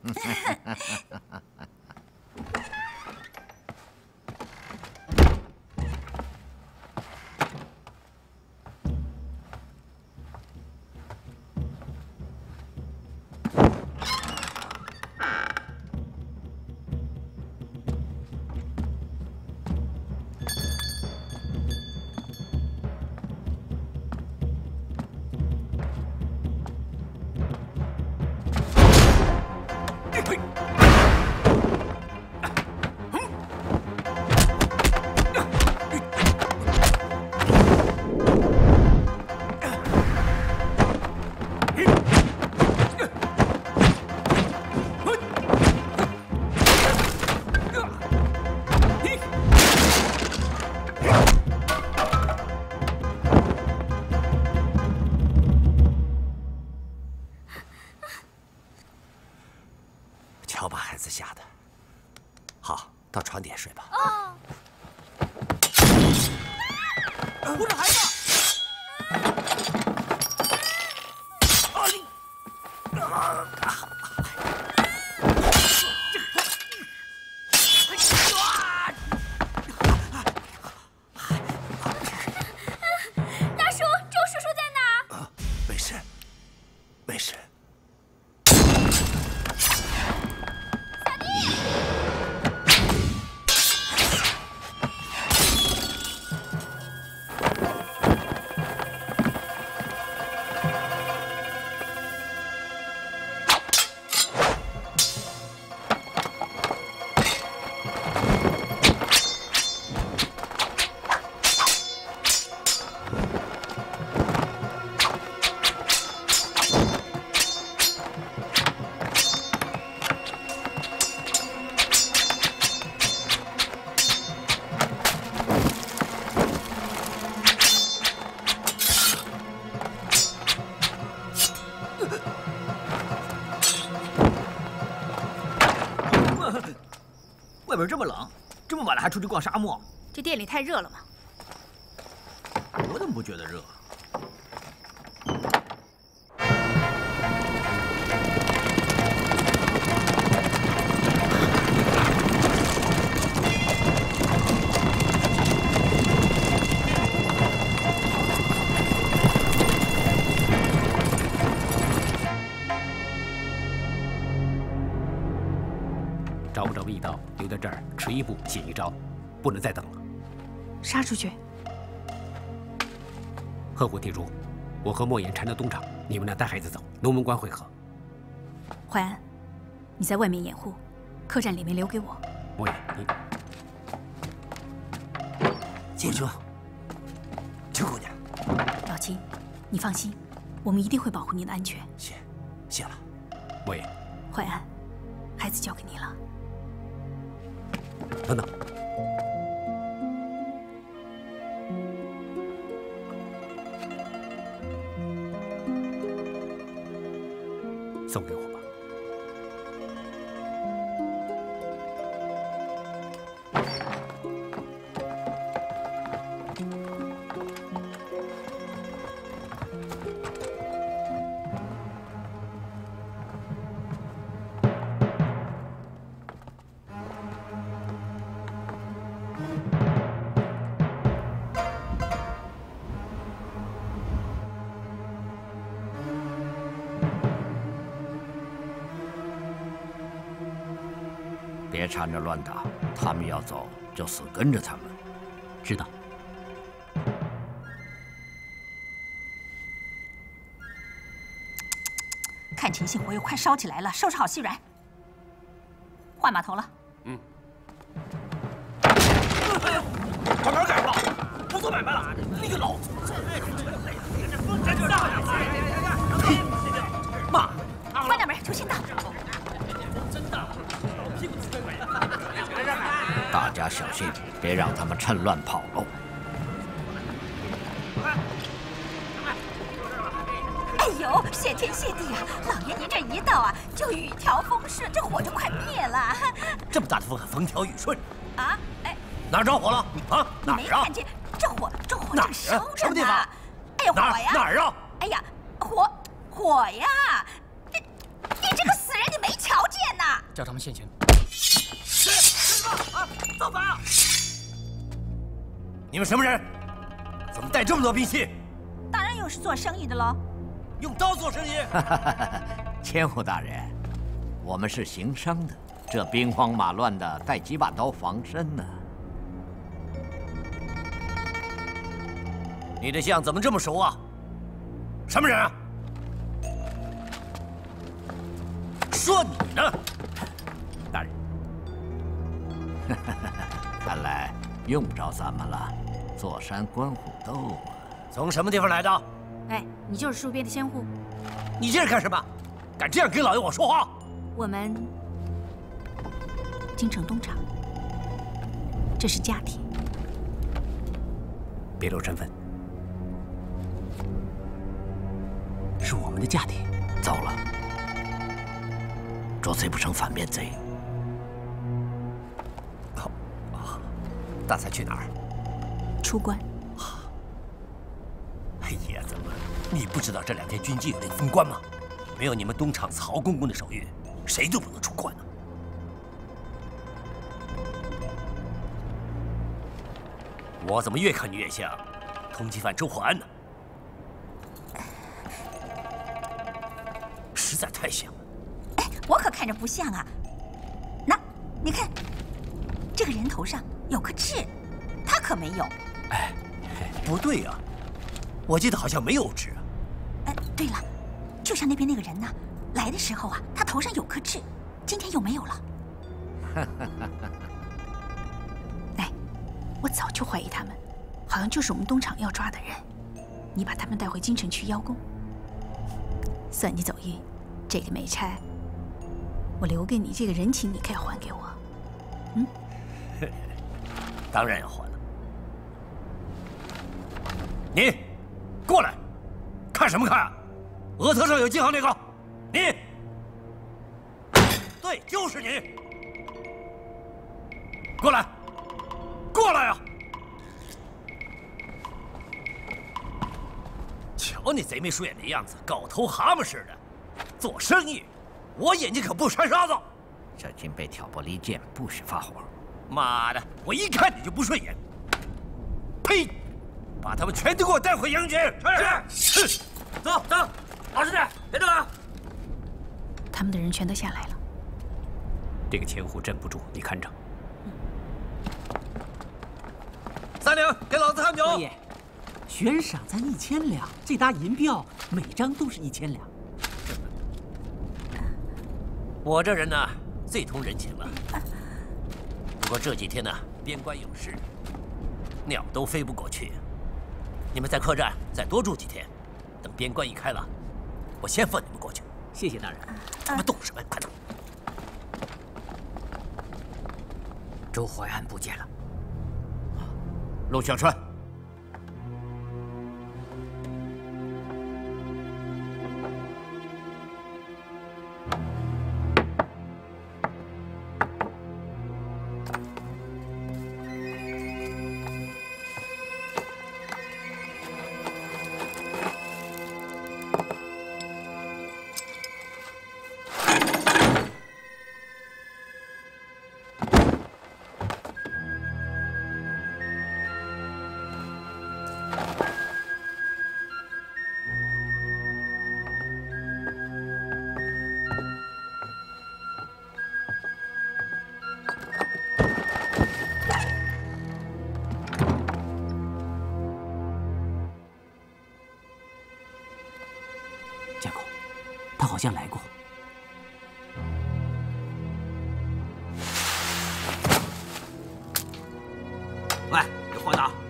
F: 瞧把孩子吓的。好，到床底下睡吧。
J: 哦。
L: 护着孩子。
H: 大叔，周叔叔在哪？
F: 啊，没事，没事。
L: 边这么冷，这么晚了还出去逛沙漠？
G: 这店里太热了嘛。
L: 我怎么不觉得热？
A: 找不着密道，留在这儿迟一步险一招，不能再等了。
G: 杀出去！
A: 贺虎提出，我和莫言缠着东厂，你们俩带孩子走，龙门关会合。
G: 淮安，你在外面掩护，客栈里面留给我。
A: 莫言，你
F: 秦兄，秦姑娘，
G: 老秦，你放心，我们一定会保护你的安全。
F: 谢，谢了。
A: 莫言，
G: 淮安，孩子交给你了。
A: 等等。送给我吧。
D: 别缠着乱打，他们要走就死跟着他们。
A: 知道。
J: 看秦信火又快烧起来了，收拾好细软，换码头了。
F: 嗯。把门改了，不做买卖了，你个老子！
J: 妈，关大门，求先到。
D: 大家小心，别让他们趁乱跑喽。
J: 哎呦，谢天谢地啊！老爷您这一到啊，就雨调风顺，这火就快灭了。
F: 这么大的风还风调雨顺
J: 啊？哎，
F: 哪儿着火了？啊？
J: 你没看见这火？这火正烧着呢。
F: 什么地方？
J: 哎呀，火呀！
F: 哪儿啊？
J: 哎呀，火火呀！这你这个死人，你没瞧见呐？
L: 叫他们现行。
F: 啊！造反！你们什么人？怎么带这么多兵器？
J: 当然又是做生意的喽。
F: 用刀做生意？
D: 千户大人，我们是行商的，这兵荒马乱的，带几把刀防身呢。
F: 你的相怎么这么熟啊？什么人啊？说你呢，
D: 大人。看来用不着咱们了，坐山观虎斗嘛。
F: 从什么地方来的？
G: 哎，你就是戍边的千户。
F: 你这是干什么？敢这样跟老爷我说话？
G: 我们京城东厂，这是家帖。
A: 别露身份。是我们的家帖。
D: 糟了，捉贼不成反面贼。
F: 大才去哪儿？
G: 出关。
F: 哎呀，怎么？你不知道这两天军纪有那个封关吗？没有你们东厂曹公公的手谕，谁都不能出关呢。我怎么越看你越像通缉犯周火安呢？实在太像。
J: 哎，我可看着不像啊。那，你看，这个人头上有颗痣，他可没有。
F: 哎，不对呀、啊，我记得好像没有痣。
J: 哎，对了，就像那边那个人呢，来的时候啊，他头上有颗痣，今天又没有了。
G: 哎，我早就怀疑他们，好像就是我们东厂要抓的人。你把他们带回京城去邀功，算你走运。这个美差，我留给你这个人情，你可要还给我。嗯，
F: 当然要还了。你过来，看什么看啊？额头上有记号那个，你，对，就是你。 过来，过来呀！瞧你贼眉鼠眼的样子，狗头蛤蟆似的。做生意，我眼睛可不沾沙子。
D: 这群被挑拨离间，不许发火。
F: 妈的，我一看你就不顺眼。呸！把他们全都给我带回杨局。是。是。走走，老实点，别动了。
G: 他们的人全都下来了。
A: 这个千户镇不住，你看着。
F: 三两，给老子烫酒。
M: 爷，悬赏咱一千两，这沓银票每张都是一千两。
F: 我这人呢，最通人情了。不过这几天呢，边关有事，鸟都飞不过去。你们在客栈再多住几天，等边关一开了，我先放你们过去。
M: 谢谢大人。
F: 他妈动什么？快走！
E: 周淮安不见了。
F: 陆小川。
M: 家狗，他好像来过。
L: 喂，有货的。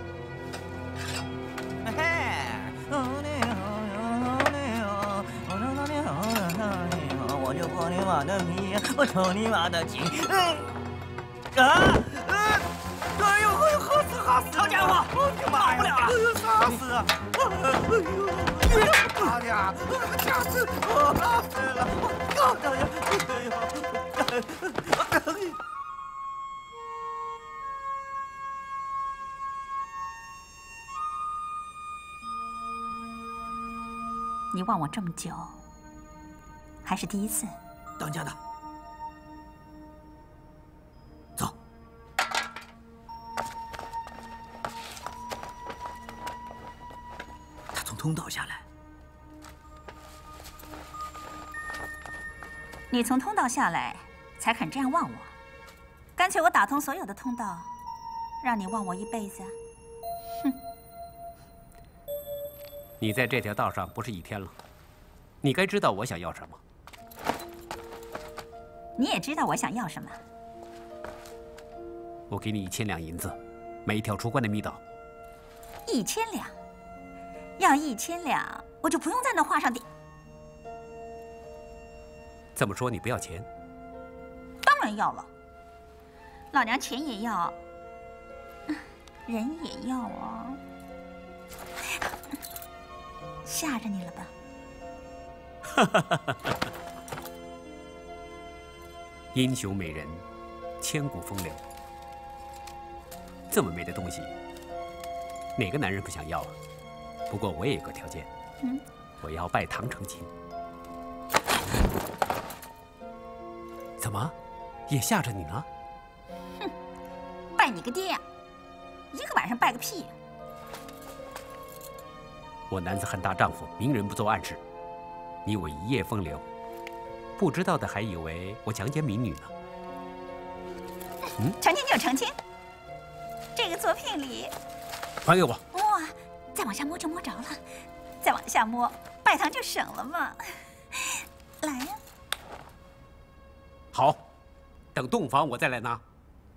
I: 我就破你妈的皮，我抽你妈的筋。啊！哎呦哎呦，吓死吓死！
L: 好家伙，跑不了了！
I: 哎呦，吓死啊！哎呦，妈的呀！吓死我了！我搞的呀！哎呦！
J: 你望我这么久，还是第一次。
L: 当家的，走。他从通道下来。
J: 你从通道下来，才肯这样望我。干脆我打通所有的通道，让你望我一辈子。哼！
A: 你在这条道上不是一天了，你该知道我想要什么。
J: 你也知道我想要什么。
A: 我给你一千两银子，买一条出关的密道。
J: 一千两，要一千两，我就不用在那画上点。
A: 这么说你不要钱？
J: 当然要了。老娘钱也要，人也要啊。吓着你了吧？
A: 哈哈哈哈哈！英雄美人，千古风流。这么美的东西，哪个男人不想要啊？不过我也有个条件，嗯，我要拜堂成亲。怎么，也吓着你了？
J: 哼，拜你个爹呀！一个晚上拜个屁呀！
A: 我男子汉大丈夫，明人不做暗事。你我一夜风流，不知道的还以为我强奸民女呢。嗯，
J: 成亲就成亲。这个作品里，
A: 还给我。
J: 哇，再往下摸就摸着了，再往下摸，拜堂就省了嘛。来呀！
A: 好，等洞房我再来拿。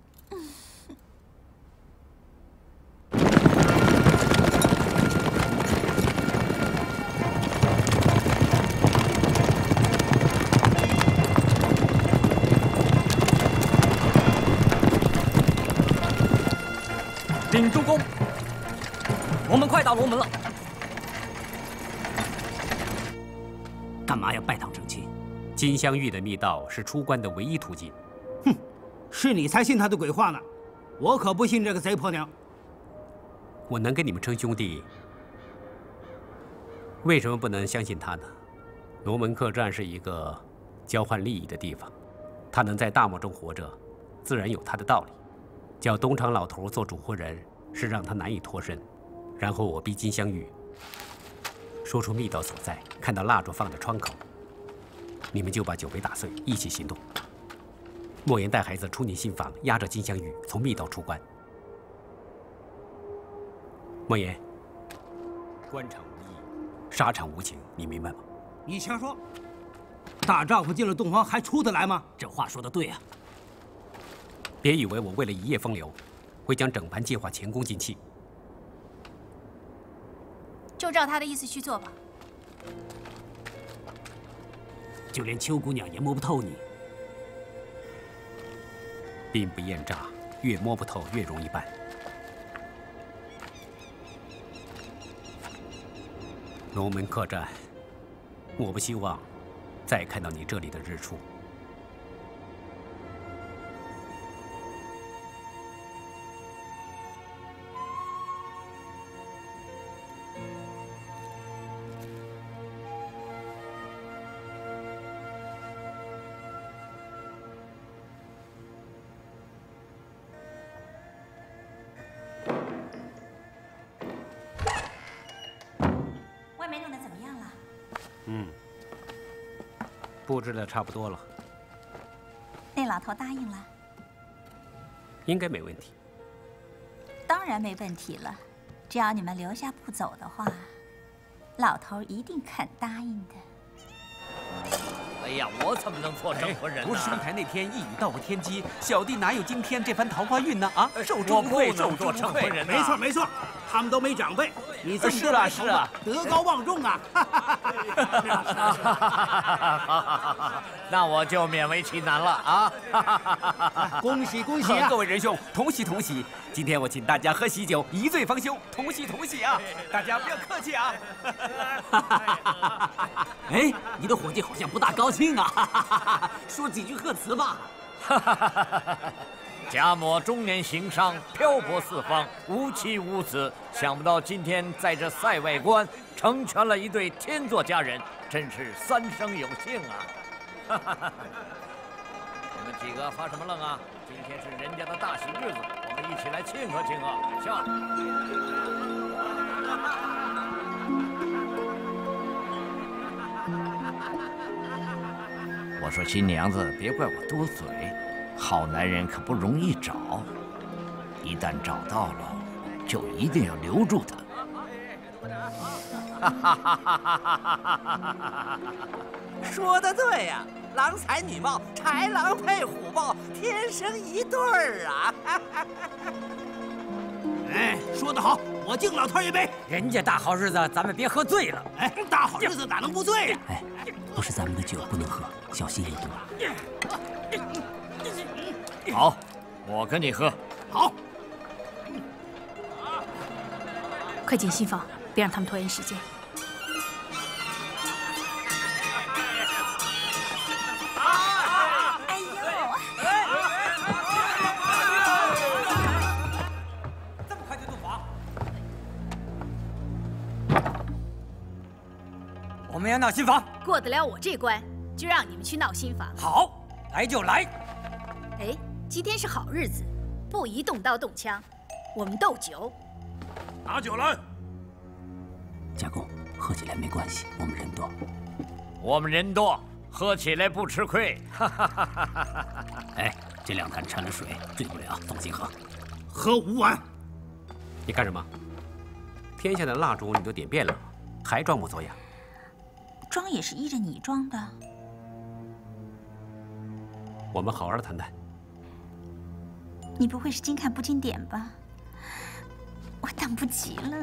M: 禀主公，我们快到龙门了。
A: 干嘛要拜堂成亲？金镶玉的密道是出关的唯一途径。哼，
K: 是你才信他的鬼话呢，我可不信这个贼婆娘。
A: 我能跟你们称兄弟，为什么不能相信他呢？龙门客栈是一个交换利益的地方，他能在大漠中活着，自然有他的道理。叫东厂老头做主婚人，是让他难以脱身。然后我逼金镶玉说出密道所在，看到蜡烛放在窗口，你们就把酒杯打碎，一起行动。莫言带孩子出你新房，押着金镶玉从密道出关。莫言，官场无义，沙场无情，你明白吗？
K: 你瞎说！大丈夫进了洞房还出得来吗？
M: 这话说得对啊！
A: 别以为我为了一夜风流，会将整盘计划前功尽弃。
G: 就照他的意思去做吧。
M: 就连邱姑娘也摸不透你。
A: 兵不厌诈，越摸不透越容易办。龙门客栈，我不希望再看到你这里的日出。嗯，布置的差不多了。
J: 那老头答应了？
A: 应该没问题。
J: 当然没问题了，只要你们留下不走的话，老头一定肯答应的。
B: 哎呀，我怎么能做证婚人呢？
N: 不是上台那天一语道破天机，小弟哪有今天这番桃花运呢？啊，受之
B: 我
N: 不愧，
B: 不能做
N: 受之不愧。
B: 证婚人呐。
K: 没错没错，他们都没长辈，你这么
B: 是啊是啊，
K: 德高望重啊！
B: 那我就勉为其难了啊！
K: 恭喜恭喜啊！
N: 各位仁兄，同喜同喜！今天我请大家喝喜酒，一醉方休，同喜同喜啊！大家不要客气啊！哎，你的伙计好像不大高兴啊，说几句贺词吧。
B: 贾某中年行商，漂泊四方，无妻无子，想不到今天在这塞外关成全了一对天作佳人，真是三生有幸啊！你们几个发什么愣啊？今天是人家的大喜日子，我们一起来庆贺庆贺，下。
D: 我说新娘子，别怪我多嘴，好男人可不容易找，一旦找到了，就一定要留住他。
B: 说得对呀、啊，郎才女貌，豺狼配虎豹，天生一对儿啊！
K: 哎，说得好，我敬老头一杯。
E: 人家大好日子，咱们别喝醉了。
K: 哎，大好日子哪能不醉呀、啊？
M: 哎，不是咱们的酒不能喝，小心一点。
B: 好，我跟你喝。
K: 好。
G: 快进新房，别让他们拖延时间。
J: 哎呦！
N: 这么快就洞房？我们要闹新房。
G: 过得了我这关，就让你们去闹新房。
N: 好，来就来。
G: 哎，今天是好日子，不宜动刀动枪，我们斗酒。
O: 拿酒来。
M: 贾公，喝起来没关系，我们人多。
B: 我们人多，喝起来不吃亏。
M: 哎，这两坛掺了水，醉不了，放心喝。
K: 喝五碗。
A: 你干什么？天下的蜡烛你都点遍了，还装模作样？
J: 装也是依着你装的。
A: 我们好好谈谈。
J: 你不会是经看不经典吧？我等不及了。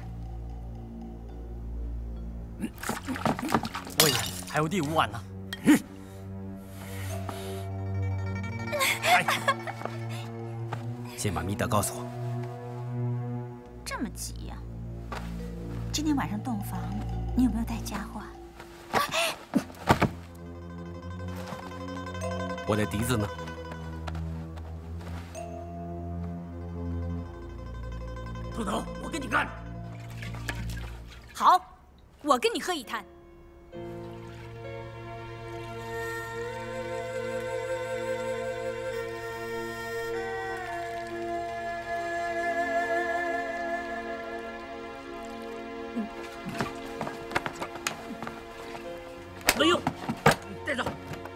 E: 魏爷，还有第五碗呢。
A: 先把密道告诉我。
J: 这么急呀、啊？今天晚上洞房，你有没有带家伙？
A: 我的笛子呢？
G: 你喝一坛。
L: 没用，带走。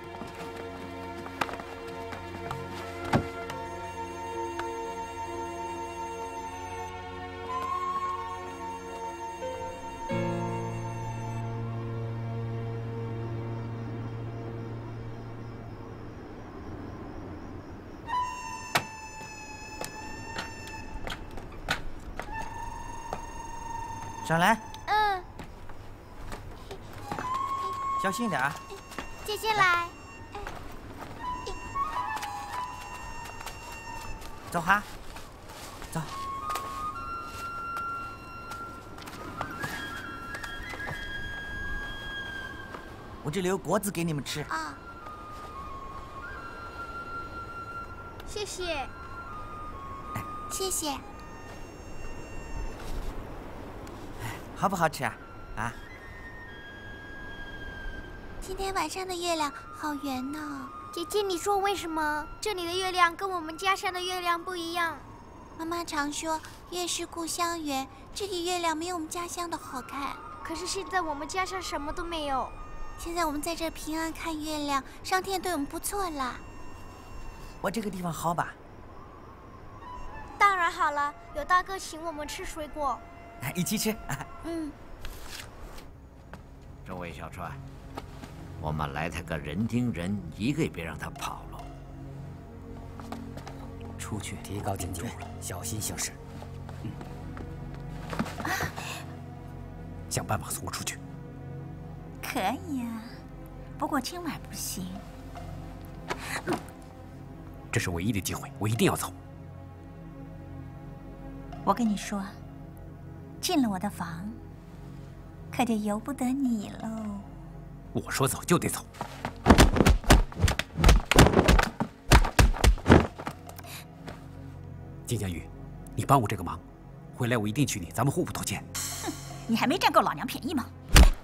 O: 小兰，
H: 嗯，
O: 小心点啊！
H: 接下来，
O: 走哈，走。我这里有果子给你们吃。
H: 啊，谢谢，谢谢。
O: 好不好吃啊？啊？
H: 今天晚上的月亮好圆呢。姐姐，你说为什么这里的月亮跟我们家乡的月亮不一样？妈妈常说月是故乡圆，这里月亮没有我们家乡的好看。可是现在我们家乡什么都没有。现在我们在这平安看月亮，上天对我们不错啦。
O: 我这个地方好吧？
H: 当然好了，有大哥请我们吃水果。
O: 一起吃。
H: 嗯。
D: 这位小川，我们来他个人盯人，一个也别让他跑了。
E: 出去，提高警觉，小心行事。嗯。想办法送我出去。
J: 可以啊，不过今晚不行。
E: 这是唯一的机会，我一定要走。
J: 我跟你说，进了我的房，可就由不得你喽。
E: 我说走就得走。金香玉，你帮我这个忙，回来我一定娶你，咱们互不拖欠。
J: 哼，你还没占够老娘便宜吗？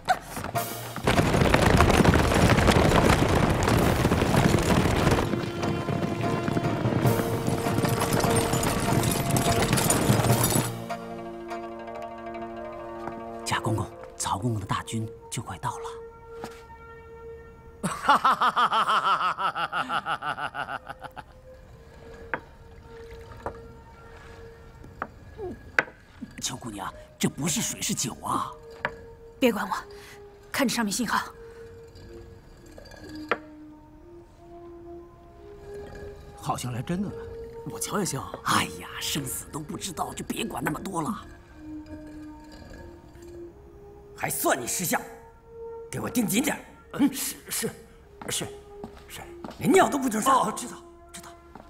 E: 贾公公，曹公公的大军就快到了。
D: 哈哈哈哈哈！
E: 秋姑娘，这不是水，是酒啊！
G: 别管我，看着上面信号。
K: 好像来真的了，
E: 我瞧也像。哎呀，生死都不知道，就别管那么多了。还算你识相，给我盯紧点。嗯，是是是是，连尿都不准撒。哦，知道知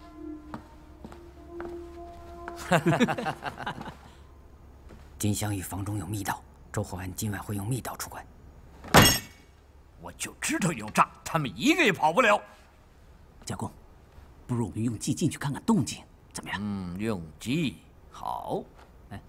E: 道。金香玉房中有密道，周厚安今晚会用密道出关。
D: 我就知道有诈，他们一个也跑不了。
E: 贾公，不如我们用计进去看看动静，怎么样？
D: 嗯，用计好。
E: 哎，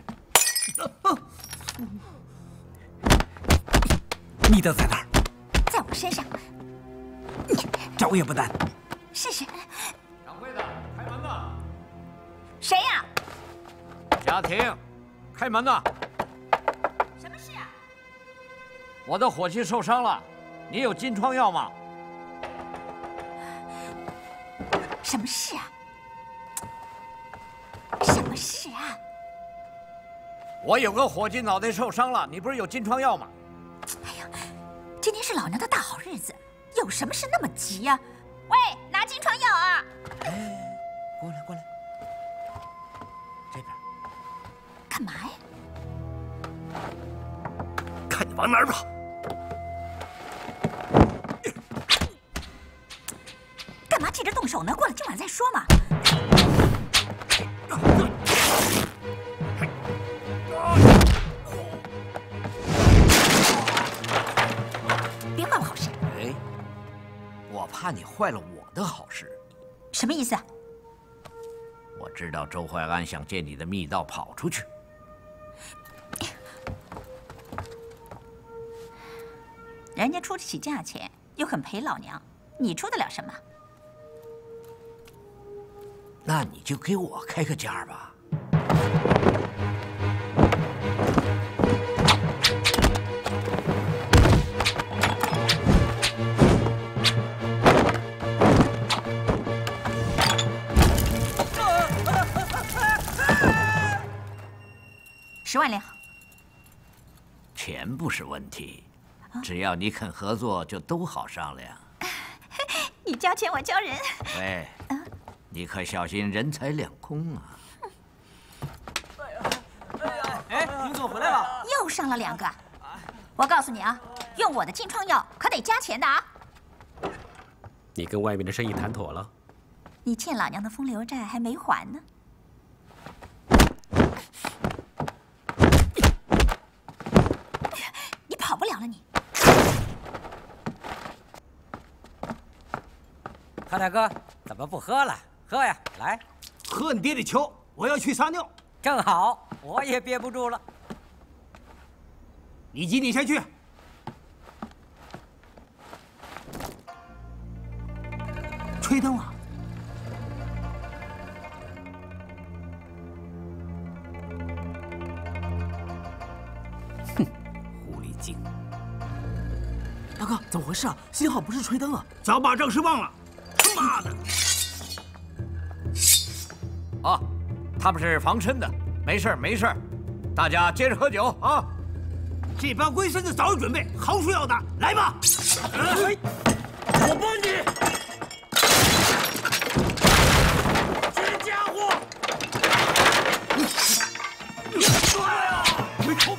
E: 密道在哪儿？
J: 在我身上。
E: 找也不难。
J: 试试。
B: 掌柜的，开门呐！
J: 谁呀？
B: 家庭，开门呐！
J: 什么事啊？
B: 我的伙计受伤了，你有金疮药吗？
J: 什么事啊？什么事啊？
B: 我有个伙计脑袋受伤了，你不是有金疮药吗？
J: 哎呀，今天是老娘的大好日子，有什么事那么急呀？喂，拿金疮药啊！
O: 哎，过来过来，这边。
J: 干嘛呀？
D: 看你往哪儿跑！
J: 干嘛急着动手呢？过了今晚再说嘛。别坏我好事。
D: 哎，我怕你坏了我的好事。
J: 什么意思啊？
D: 我知道周淮安想借你的密道跑出去。
J: 人家出得起价钱，又肯陪老娘，你出得了什么？
D: 那你就给我开个价吧。
J: 十万两。
D: 钱不是问题，只要你肯合作，就都好商量。
J: 你交钱，我交人。
D: 喂，你可小心人财两空啊！
L: 哎，你们怎么回来了？
J: 又上了两个。我告诉你啊，用我的金疮药可得加钱的啊！
A: 你跟外面的生意谈妥了？
J: 你欠老娘的风流债还没还呢。你跑不了了，你。
B: 何大哥，怎么不喝了？喝呀，来，
K: 喝你爹的球！我要去撒尿。
B: 正好，我也憋不住了。
K: 你急，你先去。吹灯了。
E: 哼，狐狸精！大哥，怎么回事啊？幸好不是吹灯啊！
K: 早把正事忘了。他妈的！
D: 啊，他们是防身的，没事没事，大家接着喝酒啊！
K: 这帮龟孙子早有准备，毫无要打，来吧！
I: 哎，我帮你！这家伙！哎呀！没头！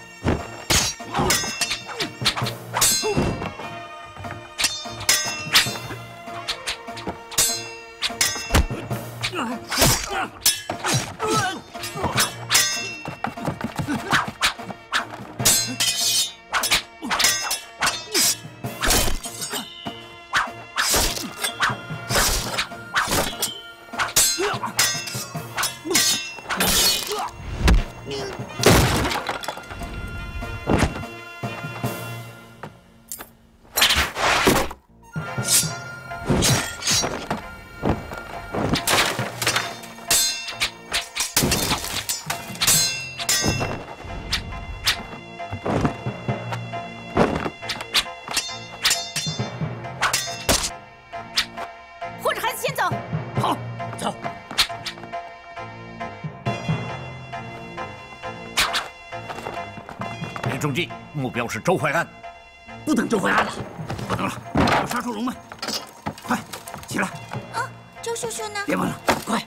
D: 中计，目标是周淮安。
K: 不等周淮安了，不等了，要杀出龙门！快起来！
H: 啊，周叔叔呢？
K: 别问了，快！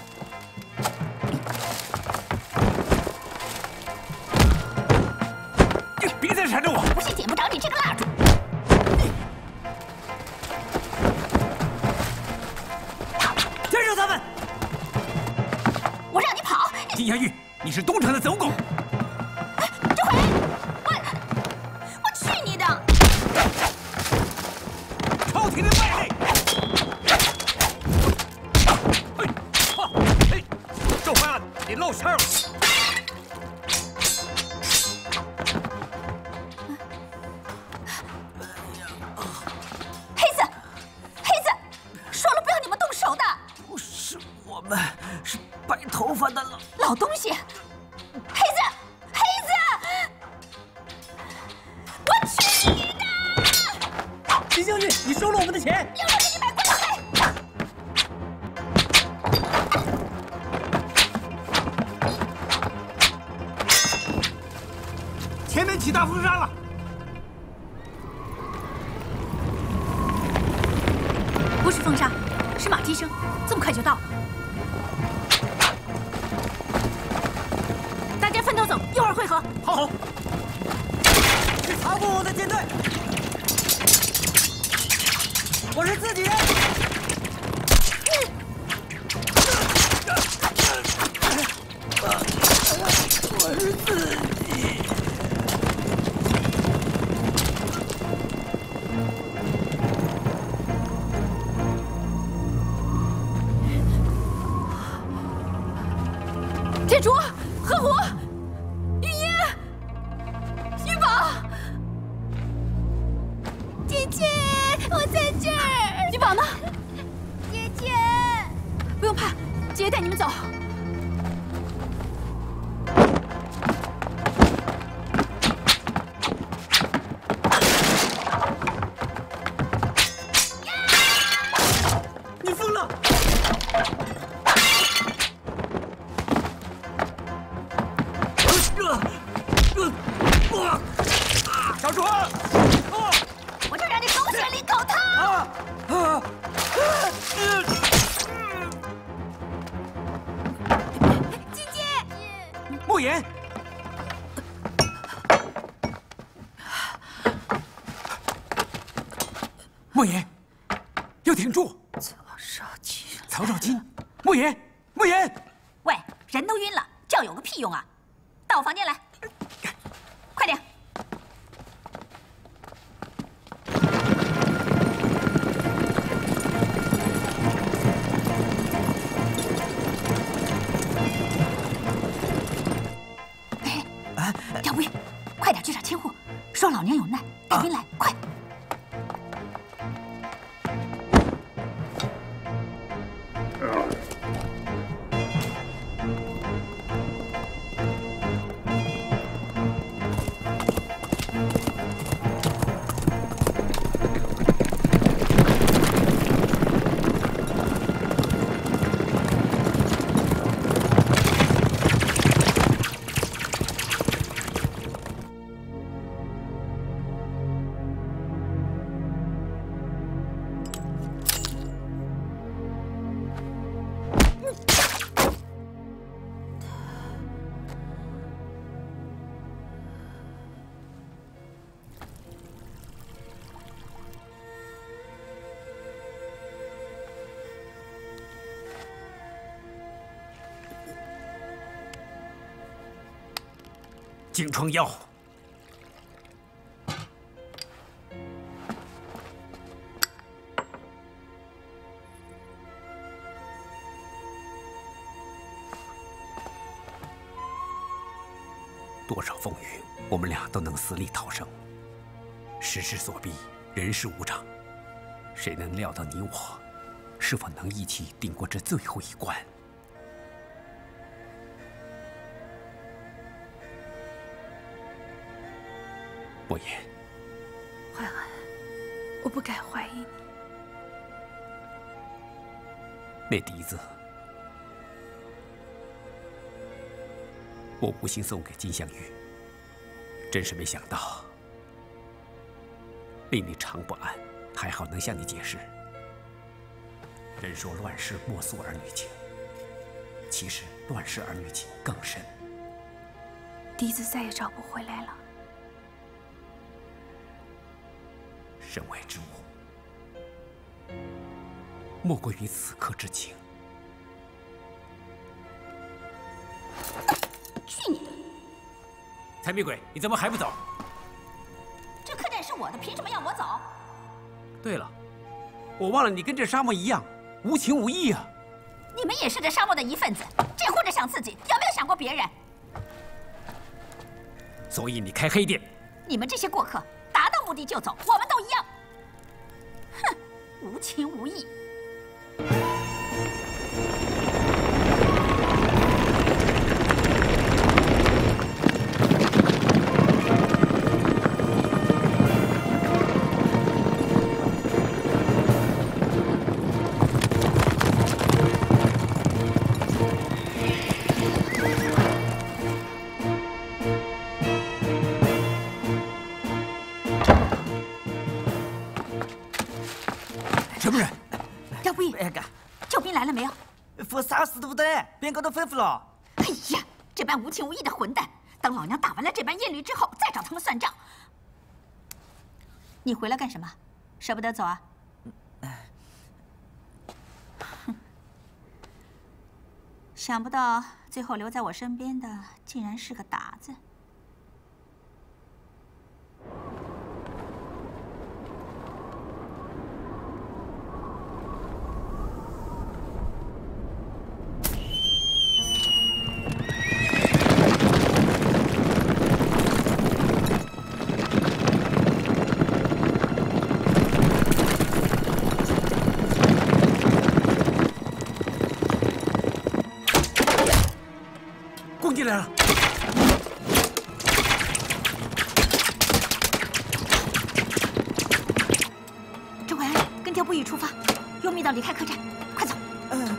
A: 别再缠着我！
J: 不是点不着你这个蜡烛。
L: 跟上他们！
J: 我让你跑！
A: 金镶玉，你是东厂的走狗！
H: 姐姐，我在这儿。
G: 你宝呢？
H: 姐姐，
G: 不用怕，姐姐带你们走。
L: 你疯了！
N: 小主，
J: 我就让你狗血淋头汤！
N: 啊啊！
H: 姐姐，
N: 莫言，莫言，要挺住！
G: 曹少卿，
N: 曹少卿，莫言，莫言，
J: 喂，人都晕了，叫有个屁用啊！到我房间来，快点！哎，廖不玉，快点去找千户，说老娘有难，带兵来，快！
A: 金疮药。多少风雨，我们俩都能死里逃生。时势所逼，人事无常，谁能料到你我是否能一起顶过这最后一关？莫言，
G: 淮安，我不该怀疑你。
A: 那笛子，我无心送给金镶玉，真是没想到，令你常不安。还好能向你解释。人说乱世莫诉儿女情，其实乱世儿女情更深。
G: 笛子再也找不回来了。
A: 身外之物，莫过于此刻之情。
J: 去你的！
A: 财迷鬼，你怎么还不走？
J: 这客栈是我的，凭什么要我走？
A: 对了，我忘了你跟这沙漠一样无情无义啊！
J: 你们也是这沙漠的一份子，只顾着想自己，有没有想过别人？
A: 所以你开黑店。
J: 你们这些过客，达到目的就走，我们都一样。哼，无情无义。
A: 什么人？
J: 廖不玉，救兵来了没有？
L: 佛啥事都不得，边高头吩咐了。
J: 哎呀，这般无情无义的混蛋！等老娘打完了这般艳侣之后，再找他们算账。你回来干什么？舍不得走啊？哼！想不到最后留在我身边的，竟然是个打子。 不宜出发，优密道离开客栈，快走。
L: 嗯。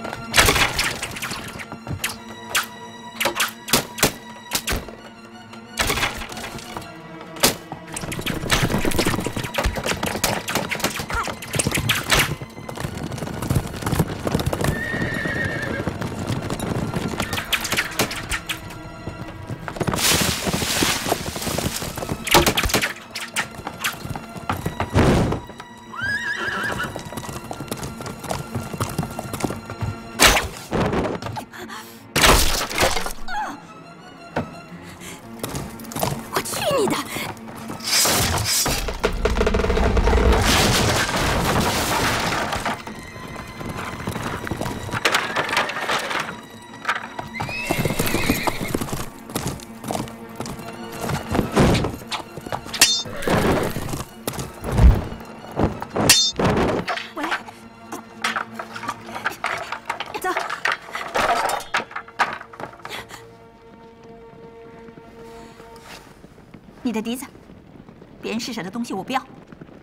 J: 你的笛子，别人施舍的东西我不要。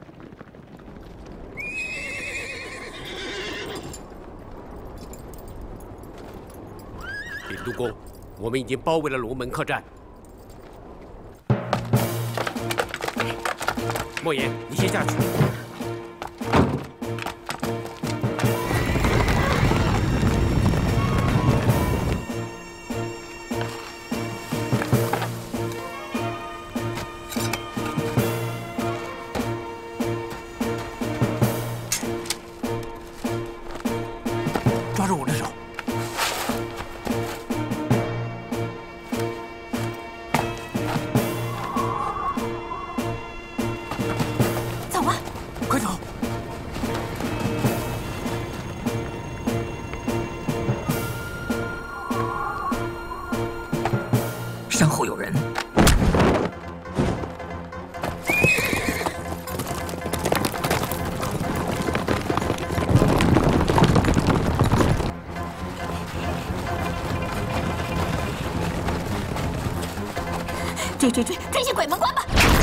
A: 林督公，我们已经包围了龙门客栈。莫言，你先下去。
E: 抓住我的手！
J: 走啊！
E: 快走！
C: 身后有人。
J: 追追追，追进鬼门关吧！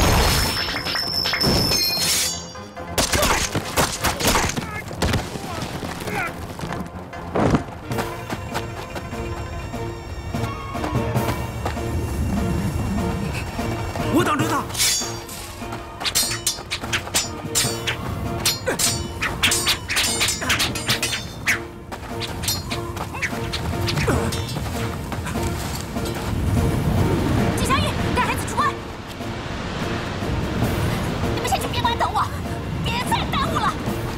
E: 我挡住他！
J: 季祥玉，带孩子出关。你们先去宾馆等我，别再耽误了。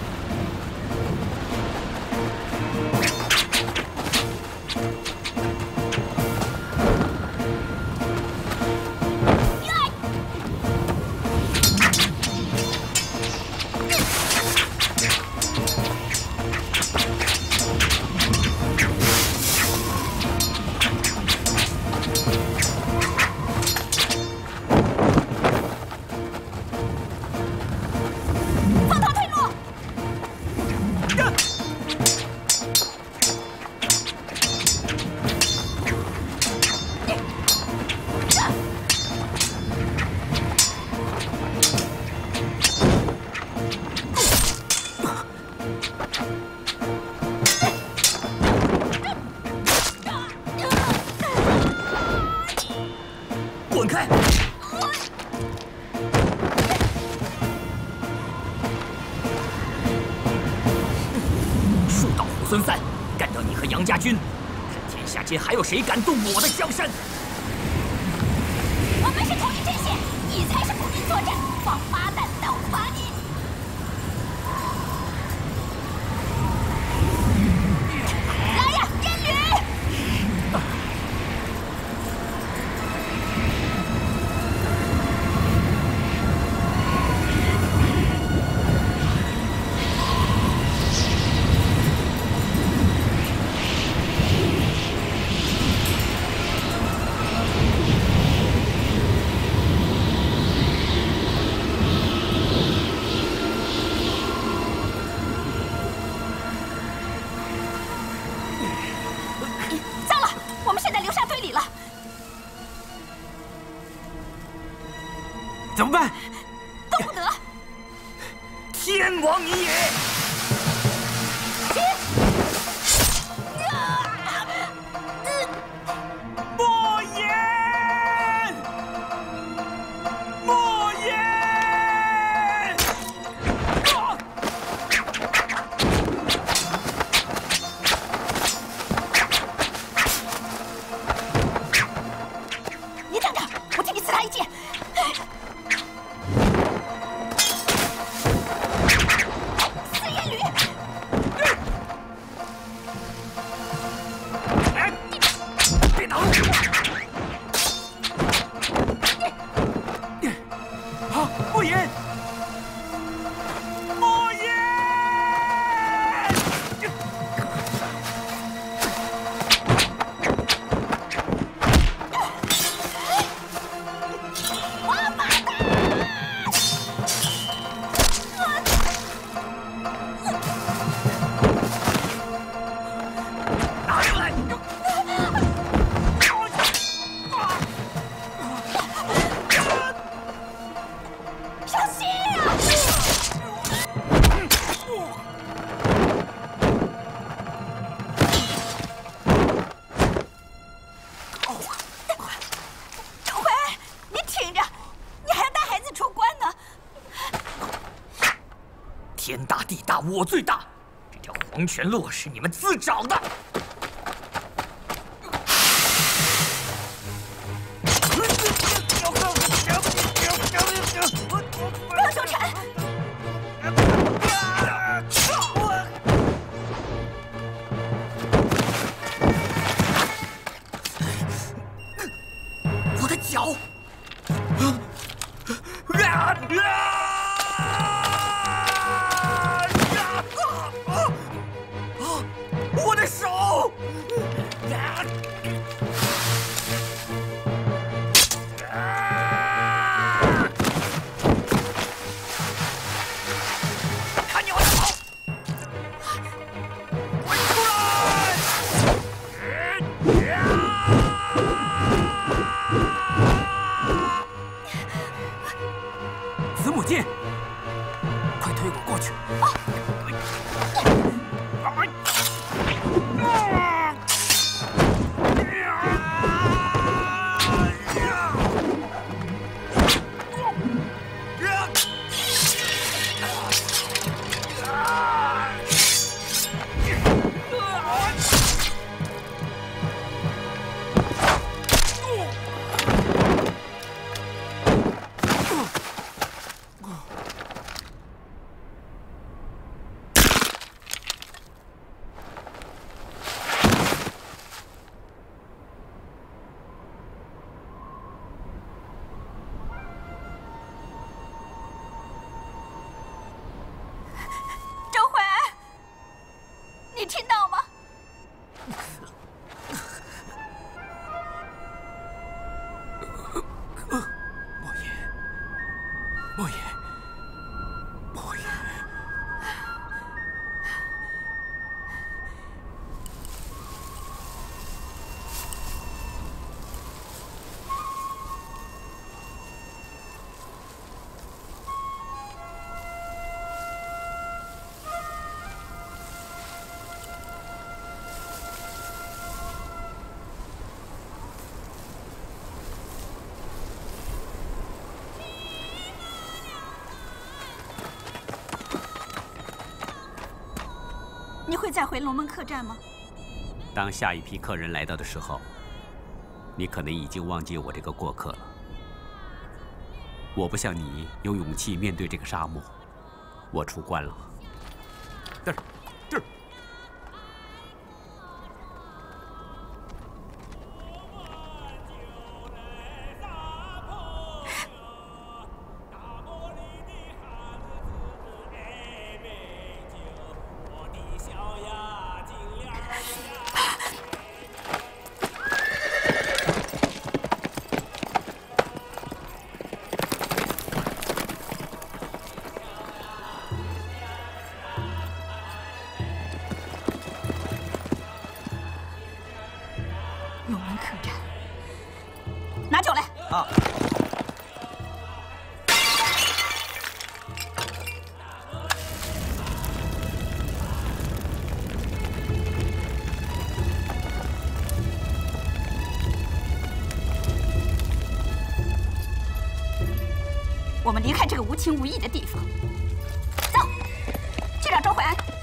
C: 滚开！树倒猢狲散，干掉你和杨家军，看天下间还有谁敢动我的江山！
J: 我们是同一阵线，你才是负荆作战，王八蛋，等吧你！来呀，烟旅！ 糟了，我们现在流沙堆里了，
A: 怎么办？
J: 动不得。
C: 天王你也！莫言，莫言！
J: 你等着，我替你刺他一剑。
C: 天大地大，我最大。这条黄泉路是你们自找的。
J: 不要纠缠！
C: 我的脚！啊啊！ 我的手！看你往哪跑！滚出来！
A: 子母剑，快推我过去！啊
J: 你听到吗？
A: 莫言，莫言，莫言。
J: 你会再回龙门客栈吗？
A: 当下一批客人来到的时候，你可能已经忘记我这个过客了。我不像你有勇气面对这个沙漠，我出关了。嘚儿，嘚儿。
J: 我们离开这个无情无义的地方。走，去找周怀安。